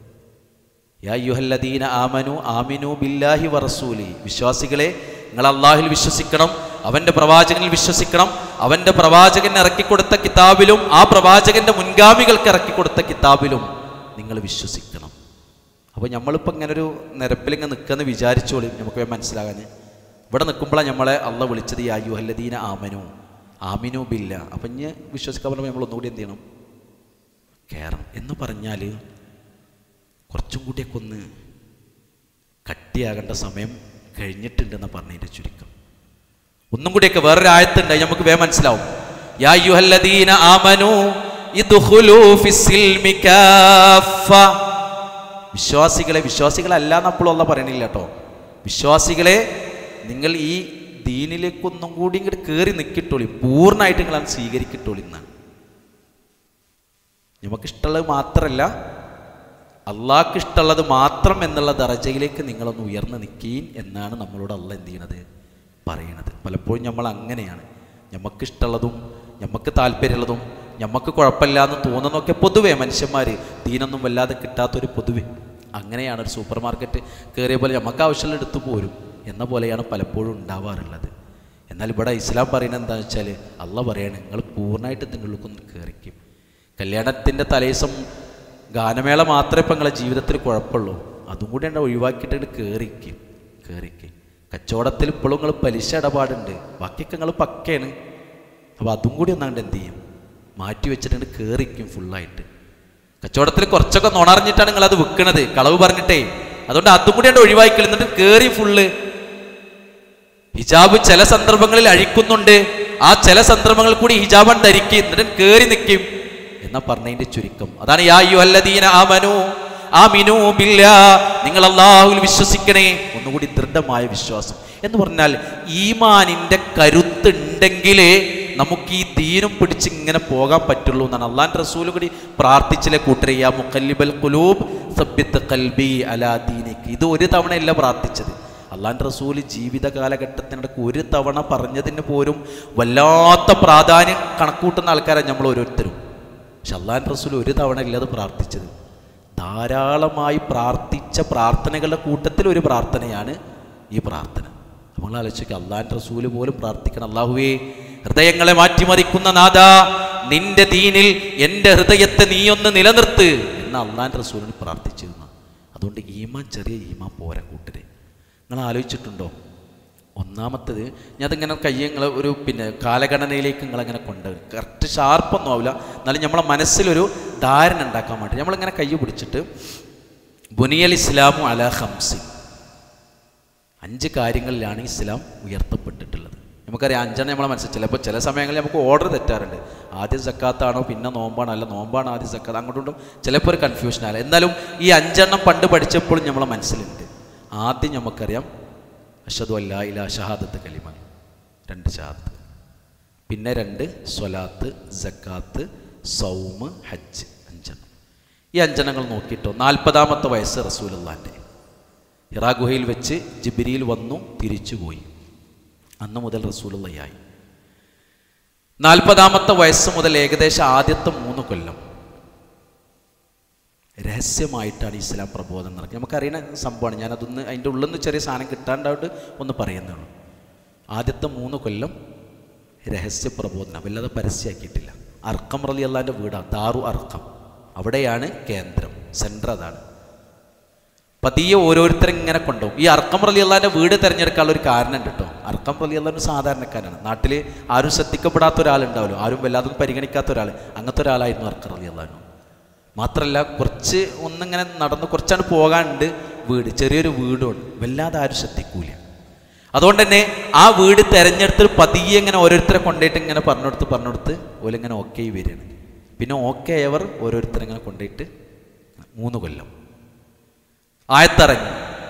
യാ അയ്യുഹല്ലദീന ആമനു ആമിനു ബില്ലാഹി വറസൂലി, വിശ്വാസികളെ നിങ്ങൾ അള്ളാഹിൽ വിശ്വസിക്കണം, അവൻ്റെ പ്രവാചകനിൽ വിശ്വസിക്കണം, അവൻ്റെ പ്രവാചകൻ ഇറക്കിക്കൊടുത്ത കിതാബിലും ആ പ്രവാചകൻ്റെ മുൻഗാമികൾക്ക് ഇറക്കിക്കൊടുത്ത കിതാബിലും നിങ്ങൾ വിശ്വസിക്കണം. അപ്പോൾ നമ്മളിപ്പോൾ ഇങ്ങനെ ഒരു നിരപ്പിലിങ്ങനെ നിൽക്കുമെന്ന് വിചാരിച്ചോളി, നമുക്ക് മനസ്സിലാകാൻ. ഇവിടെ നിൽക്കുമ്പോഴാണ് നമ്മളെ അള്ളാഹ് വിളിച്ചത് യാ അയ്യുഹല്ലദീന ആമനു ആമിനു ബില്ലാ. അപ്പം ഇനി വിശ്വസിക്കാൻ പറയുമ്പോൾ നമ്മൾ ഒന്നുകൂടി എന്ത് ചെയ്യണം, കയറണം. എന്ന് പറഞ്ഞാൽ കുറച്ചും കൂടിയൊക്കെ ഒന്ന് കട്ടിയാകേണ്ട സമയം കഴിഞ്ഞിട്ടുണ്ടെന്ന് പറഞ്ഞതിൻ്റെ ചുരുക്കം. ഒന്നും കൂടിയൊക്കെ വേറൊരു ആയത്തുണ്ടായി, നമുക്ക് വേഗം മനസ്സിലാവും. യാ അയ്യുഹല്ലദീന ആമനൂ ഇദ്ഖുലൂ ഫിസ്സിൽമി കാഫ, വിശ്വാസികളെ, വിശ്വാസികളല്ലാന്ന് അപ്പോൾ അള്ളാഹ് പറയണില്ല കേട്ടോ, വിശ്വാസികളെ നിങ്ങൾ ഈ ദീനിലേക്കൊന്നും കൂടി ഇങ്ങോട്ട് കയറി നിൽക്കിട്ടോളി, പൂർണ്ണമായിട്ട് നിങ്ങളത് സ്വീകരിക്കിട്ടോളി എന്നാണ്. നമുക്കിഷ്ടമുള്ളത് മാത്രമല്ല, അള്ളാഹ്ക്ക് ഇഷ്ടമുള്ളത് മാത്രം എന്നുള്ള ദറജയിലേക്ക് നിങ്ങളൊന്ന് ഉയർന്നു നിൽക്കീൻ എന്നാണ് നമ്മളോട് അള്ളാഹ് എന്ത് ചെയ്യണത്, പറയണത്. പലപ്പോഴും നമ്മൾ അങ്ങനെയാണ്, നമുക്കിഷ്ടമുള്ളതും നമുക്ക് താല്പര്യമുള്ളതും നമുക്ക് കുഴപ്പമില്ല എന്ന് തോന്നുന്നതൊക്കെ പൊതുവേ മനുഷ്യന്മാർ ദീനൊന്നും വല്ലാതെ കിട്ടാത്തൊരു പൊതുവെ അങ്ങനെയാണ്. ഒരു സൂപ്പർ മാർക്കറ്റ് കയറിയ പോലെ നമുക്ക് ആവശ്യമുള്ള എടുത്തു പോരും എന്ന പോലെയാണ് പലപ്പോഴും ഉണ്ടാവാറുള്ളത്. എന്നാൽ ഇവിടെ ഇസ്ലാം പറയുന്നത് എന്താണെന്ന് വെച്ചാൽ, അള്ളാഹ് പറയാണ് നിങ്ങൾ പൂർണ്ണമായിട്ട് നിങ്ങൾക്കൊന്ന് കയറിക്കും. കല്യാണത്തിൻ്റെ തലേദിവസം ഗാനമേള മാത്രമേ ഇപ്പം നിങ്ങളെ ജീവിതത്തിൽ കുഴപ്പമുള്ളൂ, അതും കൂടി എന്താ ഒഴിവാക്കിയിട്ട് കയറിക്കും. കച്ചവടത്തിൽ ഇപ്പോഴും നിങ്ങൾ പലിശ ഇടപാടുണ്ട്, ബാക്കിയൊക്കെ നിങ്ങൾ പക്കയാണ്. അപ്പോൾ അതും കൂടി ഒന്നാണ്ട് എന്ത് ചെയ്യും, മാറ്റി വെച്ചിട്ടുണ്ട് കയറിക്കും ഫുള്ളായിട്ട്. കച്ചവടത്തിൽ കുറച്ചൊക്കെ നുണറിഞ്ഞിട്ടാണ് നിങ്ങളത് വിൽക്കണത്, കളവ് പറഞ്ഞിട്ടേ. അതുകൊണ്ട് അതും കൂടി ഉണ്ട് ഒഴിവാക്കി എന്നിട്ട് കയറി ഫുള്ള്. ഹിജാബ് ചില സന്ദർഭങ്ങളിൽ അഴിക്കുന്നുണ്ട്, ആ ചില സന്ദർഭങ്ങളിൽ കൂടി ഹിജാബാണ് ധരിക്കും, എന്നിട്ട് കയറി നിൽക്കും എന്നാ പറഞ്ഞതിൻ്റെ ചുരുക്കം. അതാണ് യാ അയ്യുഹല്ലദീന ആമനൂ ആമിനൂ ബില്ലാഹ്, നിങ്ങൾ അല്ലാഹുവിൽ വിശ്വസിക്കണേ. ഒന്നുകൂടി ദൃഢമായ വിശ്വാസം എന്ന് പറഞ്ഞാൽ ഈമാനിൻ്റെ കരുത്തുണ്ടെങ്കിലേ നമുക്ക് ഈ ദീനും പിടിച്ച് ഇങ്ങനെ പോകാൻ പറ്റുള്ളൂ എന്നാണ് അള്ളാഹുവിൻ്റെ റസൂൽ കൂടി പ്രാർത്ഥിച്ചില്ലേ കൂട്ടരെ, യാ മുഖല്ലിബൽ ഖുലൂബ് സബ്ബിത്ത് ഖൽബി അലാ ദീനിക്. ഇത് ഒരു തവണയല്ല പ്രാർത്ഥിച്ചത്, അള്ളാഹുവിൻ്റെ റസൂൽ ജീവിത കാലഘട്ടത്തിനിടയ്ക്ക് ഒരു തവണ പറഞ്ഞതിന് പോലും വല്ലാത്ത പ്രാധാന്യം കണക്കൂട്ടുന്ന ആൾക്കാരാണ് നമ്മൾ ഓരോരുത്തരും. പക്ഷെ അള്ളാഹുവിൻ്റെ റസൂൽ ഒരു തവണ ഇല്ല അത് പ്രാർത്ഥിച്ചത്, ധാരാളമായി പ്രാർത്ഥിച്ച പ്രാർത്ഥനകളുടെ കൂട്ടത്തിൽ ഒരു പ്രാർത്ഥനയാണ് ഈ പ്രാർത്ഥന. നമ്മൾ ആലോചിക്കുക, അള്ളാഹുവിൻ്റെ റസൂൽ പോലും പ്രാർത്ഥിക്കണം, അള്ളാഹുവേ ഹൃദയങ്ങളെ മാറ്റിമറിക്കുന്ന നാഥാ, നിന്റെ ദീനിൽ എൻ്റെ ഹൃദയത്തെ നീയൊന്ന് നിലനിർത്ത് എന്ന് അള്ളാഹുവിൻ്റെ റസൂലിന് പ്രാർത്ഥിച്ചിരുന്നു. അതുകൊണ്ട് ഈമാൻ ചെറിയ ഈമാൻ പോരാ കൂട്ടരെ. നിങ്ങൾ ആലോചിച്ചിട്ടുണ്ടോ? ഒന്നാമത്തത്, ഞാനതിങ്ങനെ കയ്യങ്ങൾ ഒരു കാലഗണനയിലേക്ക് നിങ്ങളങ്ങനെ കൊണ്ടുവരും. കറക്റ്റ് ഷാർപ്പൊന്നും ആവില്ല, എന്നാലും നമ്മളെ മനസ്സിലൊരു ധാരണ ഉണ്ടാക്കാൻ വേണ്ടി നമ്മളിങ്ങനെ കൈ പിടിച്ചിട്ട് ബുനിയൽ ഇസ്ലാമു അലാ ഖംസിൻ, 5 കാര്യങ്ങളിലാണ് ഇസ്ലാം ഉയർത്തപ്പെട്ടിട്ടുള്ളത്. നമുക്കറിയാം 5 നമ്മളെ മനസ്സിൽ. ചിലപ്പോൾ ചില സമയങ്ങളിൽ നമുക്ക് ഓർഡർ തെറ്റാറുണ്ട്, ആദ്യം സക്കാത്താണോ പിന്നെ നോമ്പാണോ, അല്ല നോമ്പാണ് ആദ്യം സക്കാത്ത്, അങ്ങോട്ടും ചിലപ്പോൾ ഒരു കൺഫ്യൂഷനാണ്. എന്നാലും ഈ 5 പണ്ട് പഠിച്ചപ്പോഴും നമ്മളെ മനസ്സിലുണ്ട്. ആദ്യം നമുക്കറിയാം അഷ്ഹദു അല്ലാ ഇലാഹ ഷഹാദത്ത് കലിമ, 2 ഷഹാദത്ത്, പിന്നെ 2 സ്വലാത്ത്, സക്കാത്ത്, സൗമ്, ഹജ്ജ്, 5. ഈ 5 നോക്കിയിട്ടോ 40ാമത്തെ വയസ്സ് റസൂലുള്ളാഹിൻ്റെ ഹിറാ ഗുഹയിൽ വെച്ച് ജിബ്രീൽ വന്നു തിരിച്ചുപോയി. അന്ന് മുതൽ റസൂലുള്ളാഹിയായി. 40ാമത്തെ വയസ്സ് മുതൽ ഏകദേശം ആദ്യത്തെ 3 കൊല്ലം രഹസ്യമായിട്ടാണ് ഇസ്ലാം പ്രബോധനം നടക്കുന്നത്. നമുക്കറിയുന്ന സംഭവമാണ്, ഞാനതൊന്ന് അതിൻ്റെ ഉള്ളിൽ നിന്ന് ചെറിയ സാധനം കിട്ടാണ്ടായിട്ട് ഒന്ന് പറയുന്നുള്ളൂ. ആദ്യത്തെ 3 കൊല്ലം രഹസ്യ പ്രബോധനം, വല്ലാതെ പരസ്യമാക്കിയിട്ടില്ല. അർക്കം റളിയല്ലാഹുവിൻ്റെ വീടാണ്, ദാറു അർക്കം, അവിടെയാണ് കേന്ദ്രം, സെൻറ്റർ അതാണ്. പതിയെ ഓരോരുത്തരും ഇങ്ങനെ കൊണ്ടുപോകും. ഈ അർക്കം റളിയല്ലാഹുവിൻ്റെ വീട് തിരഞ്ഞെടുക്കാനുള്ള ഒരു കാരണം ഉണ്ട് കേട്ടോ. അർക്കം റളിയല്ലാഹു സാധാരണക്കാരാണ്, നാട്ടിൽ ആരും ശ്രദ്ധിക്കപ്പെടാത്ത ഒരാളുണ്ടാവുമല്ലോ, ആരും വല്ലാതെ പരിഗണിക്കാത്ത ഒരാൾ, അങ്ങനത്തെ ഒരാളായിരുന്നു അർക്കം റളിയല്ലാഹു. മാത്രമല്ല കുറച്ച് ഒന്നിങ്ങനെ നടന്ന് കുറച്ചാണ് പോകാനുണ്ട് വീട്, ചെറിയൊരു വീടുമാണ്, വല്ലാതെ ആരും ശ്രദ്ധിക്കൂല. അതുകൊണ്ട് തന്നെ ആ വീട് തിരഞ്ഞെടുത്ത് പതിയെ ഇങ്ങനെ ഓരോരുത്തരെ കൊണ്ടുപോയിട്ട് ഇങ്ങനെ പറഞ്ഞെടുത്ത് ഓലിങ്ങനെ ഓക്കെ വരികയാണ്. പിന്നെ ഓക്കെ ആയവർ ഓരോരുത്തരെ ഇങ്ങനെ കൊണ്ടുപോയിട്ട് 3 കൊല്ലം ആയത്തിറങ്ങി.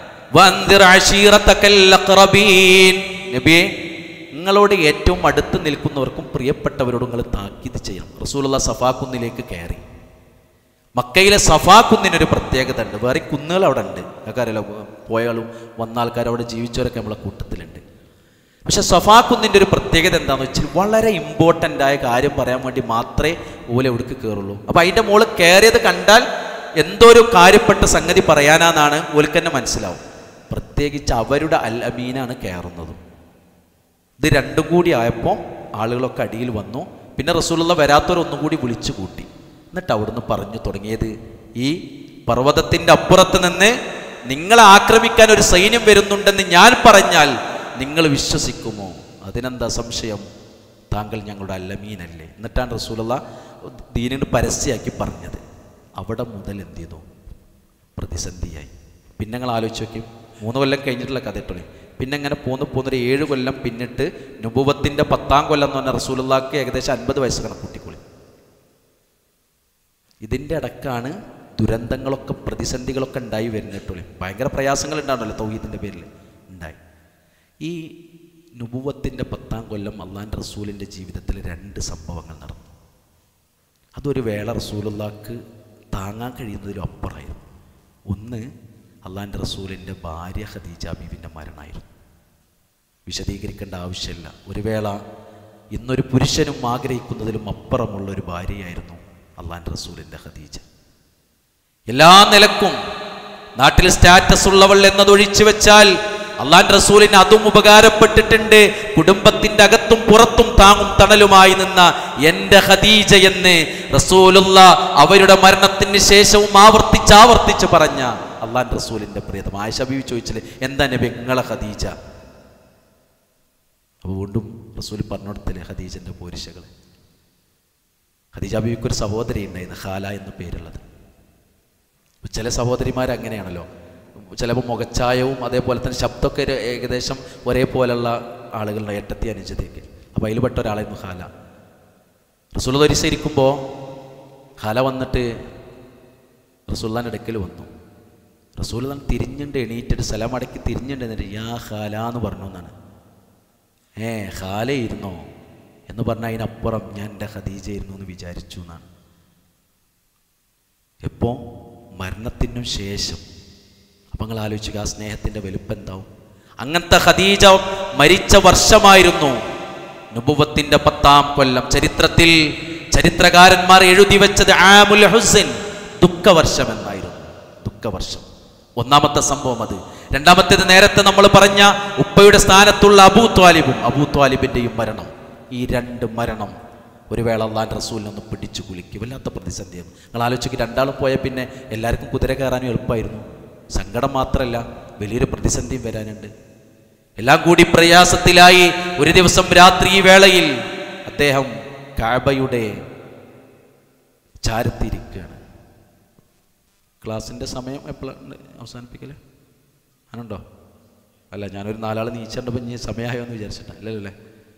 നബിയെ, നിങ്ങളോട് ഏറ്റവും അടുത്ത് നിൽക്കുന്നവർക്കും പ്രിയപ്പെട്ടവരോട് നിങ്ങൾ താക്കീത് ചെയ്യണം. റസൂലുള്ളാഹി സഫാ കുന്നിലേക്ക് കയറി. മക്കയിലെ സഫാ കുന്നിനൊരു പ്രത്യേകത ഉണ്ട്, വേറെ കുന്നുകൾ അവിടെ ഉണ്ട്, ആൾക്കാരല്ല പോയാലും വന്ന ആൾക്കാർ അവിടെ ജീവിച്ചവരൊക്കെ നമ്മളെ കൂട്ടത്തിലുണ്ട്. പക്ഷെ സഫാ കുന്നിൻ്റെ ഒരു പ്രത്യേകത എന്താണെന്ന് വെച്ചാൽ വളരെ ഇമ്പോർട്ടൻ്റ് ആയ കാര്യം പറയാൻ വേണ്ടി മാത്രമേ ഓല എവിടേക്ക് കയറുള്ളൂ. അപ്പോൾ അതിൻ്റെ മുകളിൽ കയറിയത് കണ്ടാൽ എന്തോ ഒരു കാര്യപ്പെട്ട സംഗതി പറയാനാണെന്നാണ് ഓൽക്ക് തന്നെ മനസ്സിലാവും. പ്രത്യേകിച്ച് അവരുടെ അൽ അമീനാണ് കയറുന്നതും. ഇത് രണ്ടും കൂടി ആയപ്പോൾ ആളുകളൊക്കെ അടിയിൽ വന്നു. പിന്നെ റസൂലുള്ളാഹി വരാത്തവരൊന്നും കൂടി വിളിച്ചു കൂട്ടി. എന്നിട്ട് അവിടുന്ന് പറഞ്ഞു തുടങ്ങിയത്, ഈ പർവ്വതത്തിൻ്റെ അപ്പുറത്ത് നിന്ന് നിങ്ങളെ ആക്രമിക്കാൻ ഒരു സൈന്യം വരുന്നുണ്ടെന്ന് ഞാൻ പറഞ്ഞാൽ നിങ്ങൾ വിശ്വസിക്കുമോ? അതിനെന്താ സംശയം? താങ്കൾ ഞങ്ങളുടെ അല്ലമീനല്ലേ? എന്നിട്ടാണ് റസൂലുള്ളാഹി ദീനിന് പരസ്യമാക്കി പറഞ്ഞത്. അവിടെ മുതൽ എന്ത് ചെയ്തു? പ്രതിസന്ധിയായി. പിന്നെ നിങ്ങൾ ആലോചിച്ച് നോക്കി, 3 കൊല്ലം കഴിഞ്ഞിട്ടുള്ള കഥ ഇട്ടോളി. പിന്നെ അങ്ങനെ പോന്നൊരു 7 കൊല്ലം പിന്നിട്ട് നുബുവത്തിൻ്റെ 10-ാം കൊല്ലം എന്ന് പറഞ്ഞാൽ റസൂലുള്ളാഹിക്ക് ഏകദേശം 50 വയസ്സ് കണക്കൂട്ടിക്കൊള്ളി. ഇതിൻ്റെ ഇടക്കാണ് ദുരന്തങ്ങളൊക്കെ പ്രതിസന്ധികളൊക്കെ ഉണ്ടായി വരുന്നിട്ടുള്ളൂ. ഭയങ്കര പ്രയാസങ്ങൾ ഉണ്ടാണല്ലോ തൗഹീദിൻ്റെ പേരിൽ ഉണ്ടായി. ഈ നുബുവത്തിൻ്റെ 10-ാം കൊല്ലം അള്ളാഹിൻ്റെ റസൂലിൻ്റെ ജീവിതത്തിൽ 2 സംഭവങ്ങൾ നടന്നു. അതൊരു വേള റസൂലുള്ളാഹിക്ക് താങ്ങാൻ കഴിയുന്നതിലും അപ്പുറമായിരുന്നു. ഒന്ന്, അള്ളാഹിൻ്റെ റസൂലിൻ്റെ ഭാര്യ ഖദീജ ബീവിൻ്റെ മരണമായിരുന്നു. വിശദീകരിക്കേണ്ട ആവശ്യമില്ല. ഒരു വേള ഇന്നൊരു പുരുഷനും ആഗ്രഹിക്കുന്നതിലും അപ്പുറമുള്ളൊരു ഭാര്യയായിരുന്നു അള്ളാഹിൻ്റെ റസൂലിൻ്റെ ഖദീജ. എല്ലാ നിലക്കും നാട്ടിൽ സ്റ്റാറ്റസ് ഉള്ളവൾ എന്നതൊഴിച്ചു വെച്ചാൽ അള്ളാഹിൻ്റെ റസൂലിന് അതും ഉപകാരപ്പെട്ടിട്ടുണ്ട്. കുടുംബത്തിൻ്റെ അകത്തും പുറത്തും താങ്ങും തണലുമായി നിന്ന എൻ്റെ ഖദീജ എന്ന് റസൂലുള്ളാഹി അവരുടെ മരണത്തിന് ശേഷവും ആവർത്തിച്ച് പറഞ്ഞ അള്ളാഹിൻ്റെ റസൂലിൻ്റെ പ്രിയതം. ആയിഷ ബീവി ചോദിച്ചില്ലേ, എന്താ നബി നിങ്ങളെ ഖദീജ? അപ്പോൾ വീണ്ടും റസൂൽ പറഞ്ഞിടത്തില്ലേ ഖദീജൻ്റെ പോരിശകൾ. ഖദീജ ബീവിക്കൊരു സഹോദരി ഉണ്ടായിരുന്നു, ഖാല എന്ന പേരുള്ളത്. ചില സഹോദരിമാർ അങ്ങനെയാണല്ലോ, ചിലപ്പോൾ മുഖച്ചായവും അതേപോലെ തന്നെ ശബ്ദമൊക്കെ ഏകദേശം ഒരേപോലെയുള്ള ആളുകളുടെ ഏട്ടത്തി അനുജത്തേക്ക്. അപ്പോൾ അതിൽ പെട്ട ഒരാളായിരുന്നു ഖാല. റസൂലുള്ളാഹി ഒരു ദിവസം ഇരിക്കുമ്പോൾ ഖാല വന്നിട്ട് റസൂലുള്ളാഹിൻ്റെ അടുക്കൽ വന്നു. റസൂലുള്ളാഹി തിരിഞ്ഞിട്ട് എണീറ്റിട്ട് സലാം അടക്കി തിരിഞ്ഞിട്ട് എന്നിട്ട് യാ ഖാല എന്ന് പറഞ്ഞു എന്നാണ്. ഖാല ഇരുന്നോ എന്ന് പറഞ്ഞാൽ അതിനപ്പുറം ഞാൻ എൻ്റെ ഖദീജ ഇരുന്നു എന്ന് വിചാരിച്ചു എന്നാണ്. എപ്പോൾ? മരണത്തിനും ശേഷം. അപ്പം നിങ്ങൾ ആലോചിക്കുക ആ സ്നേഹത്തിൻ്റെ വലുപ്പം എന്താവും. അങ്ങനത്തെ ഖദീജ മരിച്ച വർഷമായിരുന്നു നുബുവത്തിൻ്റെ 10-ാം കൊല്ലം. ചരിത്രത്തിൽ ചരിത്രകാരന്മാർ എഴുതി വെച്ചത് ആമുൽ ഹുസ്ൻ, ദുഃഖവർഷം എന്നായിരുന്നു. ദുഃഖവർഷം. ഒന്നാമത്തെ സംഭവം അത്. രണ്ടാമത്തേത് നേരത്തെ നമ്മൾ പറഞ്ഞ ഉപ്പയുടെ സ്ഥാനത്തുള്ള അബൂ ത്വാലിബിൻ്റെയും മരണം. ഈ 2 മരണം ഒരു വേള അള്ളാഹിൻ്റെ റസൂലിനൊന്ന് പിടിച്ചു കുലുക്കി. വല്ലാത്ത പ്രതിസന്ധിയാണ്. നിങ്ങൾ ആലോചിക്കുക, 2 ആളും പോയാൽ പിന്നെ എല്ലാവർക്കും കുതിര കയറാനും എളുപ്പമായിരുന്നു. സങ്കടം മാത്രമല്ല, വലിയൊരു പ്രതിസന്ധിയും വരാനുണ്ട്. എല്ലാം കൂടി പ്രയാസത്തിലായി ഒരു ദിവസം രാത്രി വേളയിൽ അദ്ദേഹം കഅബയുടെ ചാരത്തിരിക്കുകയാണ്. ക്ലാസിൻ്റെ സമയം എപ്പോഴാണ് അവസാനിപ്പിക്കല്? ആണുണ്ടോ? അല്ല, ഞാനൊരു 4 ആൾ നീച്ചേണ്ടപ്പോൾ ഇനി സമയമായോ എന്ന് വിചാരിച്ചിട്ടാണ്. അല്ലല്ലേ?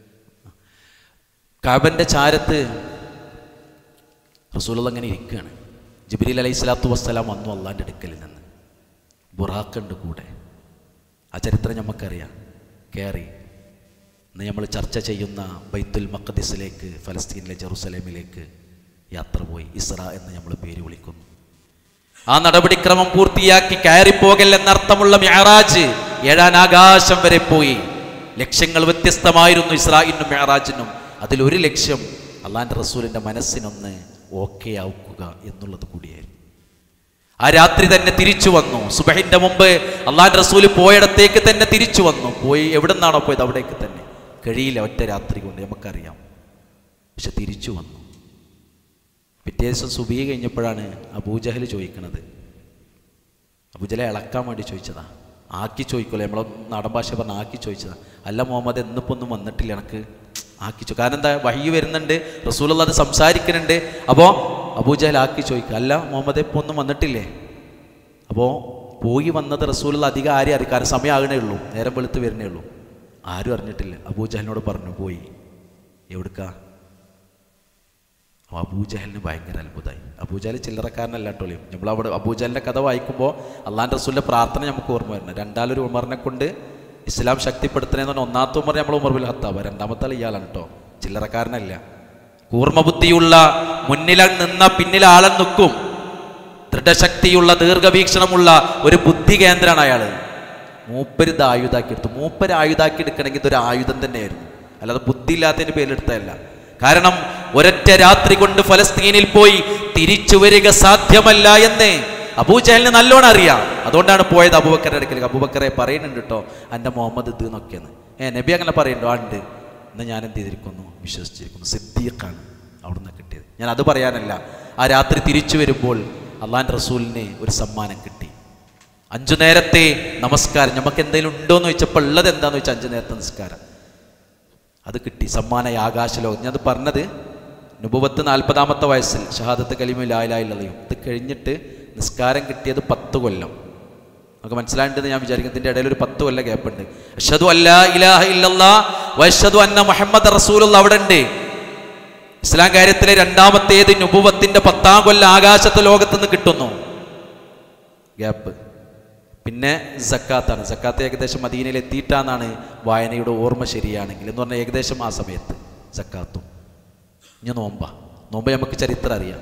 കഅബൻ്റെ ചാരത്ത് റസൂലുള്ളാഹി അങ്ങനെ ഇരിക്കുകയാണ്. ജിബ്രീൽ അലൈഹിസ്സലാത്തു വസ്സലാം വന്നു അള്ളാഹിൻ്റെ അടുക്കലിൽ നിന്ന്. ബുറാഖുണ്ട് കൂടെ. ആ ചരിത്രം നമുക്കറിയാം. കയറി ഇന്ന് നമ്മൾ ചർച്ച ചെയ്യുന്ന ബൈത്തുൽ മഖ്ദിസിലേക്ക്, ഫലസ്തീനിലെ ജെറുസലേമിലേക്ക് യാത്ര പോയി. ഇസ്ര എന്ന് നമ്മൾ പേര് വിളിക്കുന്നു. ആ നടപടിക്രമം പൂർത്തിയാക്കി കയറിപ്പോകൽ എന്നർത്ഥമുള്ള മിഅ്റാജ് 7-ാം ആകാശം വരെ പോയി. ലക്ഷ്യങ്ങൾ വ്യത്യസ്തമായിരുന്നു ഇസ്രായിനും മിഅ്റാജിനും. അതിലൊരു ലക്ഷ്യം അള്ളാഹിൻ്റെ റസൂലിൻ്റെ മനസ്സിനൊന്ന് ഓക്കെ ആക്കുക എന്നുള്ളത് കൂടിയായിരുന്നു. ആ രാത്രി തന്നെ തിരിച്ചു വന്നു. സുബഹിൻ്റെ മുമ്പ് അള്ളാഹിൻ്റെ റസൂൽ പോയിടത്തേക്ക് തന്നെ തിരിച്ചു വന്നു. പോയി എവിടെ നിന്നാണോ പോയത് അവിടേക്ക് തന്നെ. കഴിയില്ല ഒറ്റ രാത്രി കൊണ്ട്, നമുക്കറിയാം. പക്ഷെ തിരിച്ചു വന്നു. പിറ്റേ ദിവസം സുബഹി കഴിഞ്ഞപ്പോഴാണ് അബൂജഹൽ ചോദിക്കണത്. അബൂജഹലെ ഇളക്കാൻ വേണ്ടി ചോദിച്ചതാ, ആക്കി ചോദിക്കുമല്ലോ, നമ്മളെ നാടൻ ഭാഷ പറഞ്ഞ ആക്കി ചോദിച്ചതാ. അല്ല മുഹമ്മദ്, എന്നിപ്പോൾ ഒന്നും വന്നിട്ടില്ല, എനിക്ക് ആക്കി കാരണം എന്താ, വഹി വരുന്നുണ്ട്, റസൂലുള്ള അത് സംസാരിക്കുന്നുണ്ട്. അപ്പോൾ അബൂജഹൽ ആക്കി ചോദിക്കുക, അല്ല മുഹമ്മദ് ഇപ്പോൾ ഒന്നും വന്നിട്ടില്ലേ? അപ്പോൾ പോയി വന്നത് റസൂലുള്ള അധികം ആരും അറിയാം, കാരണം സമയം ആകണേ ഉള്ളൂ, നേരം വെളുത്ത് വരുന്നേ ഉള്ളൂ, ആരും അറിഞ്ഞിട്ടില്ല. അബൂജഹലിനോട് പറഞ്ഞു പോയി. എവിടുക്കാ? അപ്പോൾ അബൂജഹലിന് ഭയങ്കര അത്ഭുതമായി. അബൂജഹൽ ചില്ലറക്കാരനല്ല കേട്ടോളിയും. നമ്മളവിടെ അബൂജഹലിൻ്റെ കഥ വായിക്കുമ്പോൾ അള്ളാഹുവിൻ്റെ റസൂലിൻ്റെ പ്രാർത്ഥന നമുക്ക് ഓർമ്മ വരുന്നത്. രണ്ടാലൊരു ഉമറിനെ കൊണ്ട് ഇസ്ലാം ശക്തിപ്പെടുത്തണേന്ന് പറഞ്ഞാൽ ഒന്നാമത്തെ ഉമർ നമ്മൾ ഉമർ ബിൻ ഖത്താബ്, രണ്ടാമത്തെ ആൾ ഇയാളാണ് കേട്ടോ, ചില്ലറക്കാരനല്ല. കൂർമ്മബുദ്ധിയുള്ള, മുന്നിൽ നിന്ന പിന്നിൽ ആളെ നിൽക്കും, ദൃഢശക്തിയുള്ള, ദീർഘവീക്ഷണമുള്ള ഒരു ബുദ്ധി കേന്ദ്രമാണ് അയാൾ. മൂപ്പര് ഇത് ആയുധാക്കി എടുത്തു. മൂപ്പര് ആയുധാക്കി എടുക്കണമെങ്കിൽ ഇതൊരു ആയുധം തന്നെയായിരുന്നു, അല്ലാതെ ബുദ്ധി ഇല്ലാത്തതിൻ്റെ പേരിലെടുത്തതല്ല. കാരണം ഒരൊറ്റ രാത്രി കൊണ്ട് ഫലസ്തീനിൽ പോയി തിരിച്ചു വരിക സാധ്യമല്ല എന്ന് അബൂജഹലിന് നല്ലോണം അറിയാം. അതുകൊണ്ടാണ് പോയത് അബൂബക്കറുടെ അടുക്കലേക്ക്. അബൂബക്കറെ പറയുന്നുണ്ട് കേട്ടോ, എൻ്റെ മുഹമ്മദ് ഇത് എന്നൊക്കെയാണ്. നബി അങ്ങനെ പറയുന്നുണ്ടോ? ഉണ്ട്. എന്നാൽ ഞാൻ എന്ത് ചെയ്തിരിക്കുന്നു? വിശ്വസിച്ചിരിക്കുന്നു. സിദ്ദീഖാണ് അവിടുന്ന് കിട്ടിയത്. ഞാൻ അത് പറയാനല്ല, ആ രാത്രി തിരിച്ചു വരുമ്പോൾ അള്ളാഹിൻ്റെ റസൂലിന് ഒരു സമ്മാനം കിട്ടി. 5 നേരത്തെ നമസ്കാരം. നമുക്ക് എന്തെങ്കിലും ഉണ്ടോ എന്ന് ചോദിച്ചപ്പോൾ ഉള്ളത് എന്താണെന്ന് വെച്ചാൽ 5 നേരത്തെ നമസ്കാരം അത് കിട്ടി, സമ്മാനമായി ആകാശലോകം. ഞാനത് പറഞ്ഞത് നുബുവത്ത് 40-ാമത്തെ വയസ്സിൽ ഷഹാദത്ത് കലിമ ലാ ഇലാഹ ഇല്ലല്ലാഹ്. ഇത് കഴിഞ്ഞിട്ട് നിസ്കാരം കിട്ടിയത് 10 കൊല്ലം. നമുക്ക് മനസ്സിലായിട്ടെന്ന് ഞാൻ വിചാരിക്കും. ഇതിൻ്റെ ഇടയിൽ ഒരു 10 കൊല്ലം ഗ്യാപ്പുണ്ട്. അഷ്ഹദു അല്ലാ ഇലാഹ ഇല്ലല്ലാഹ് വഅഷ്ഹദു അന്ന മുഹമ്മദ് റസൂലുള്ളാഹ് അവിടെ ഉണ്ട്. ഇസ്ലാം കാര്യത്തിലെ രണ്ടാമത്തേത് നുബുവത്തിന്റെ 10-ാം കൊല്ലം ആകാശത്തെ ലോകത്തുനിന്ന് കിട്ടുന്നു, ഗ്യാപ്പ്. പിന്നെ സക്കാത്താണ്. സക്കാത്ത് ഏകദേശം മദീനയിൽ എത്തിയിട്ടാന്നാണ് വായനയുടെ ഓർമ്മ ശരിയാണെങ്കിൽ, എന്ന് പറഞ്ഞാൽ ഏകദേശം ആ സമയത്ത് സക്കാത്തും. ഇനി നോമ്പ് നമുക്ക് ചരിത്രം അറിയാം.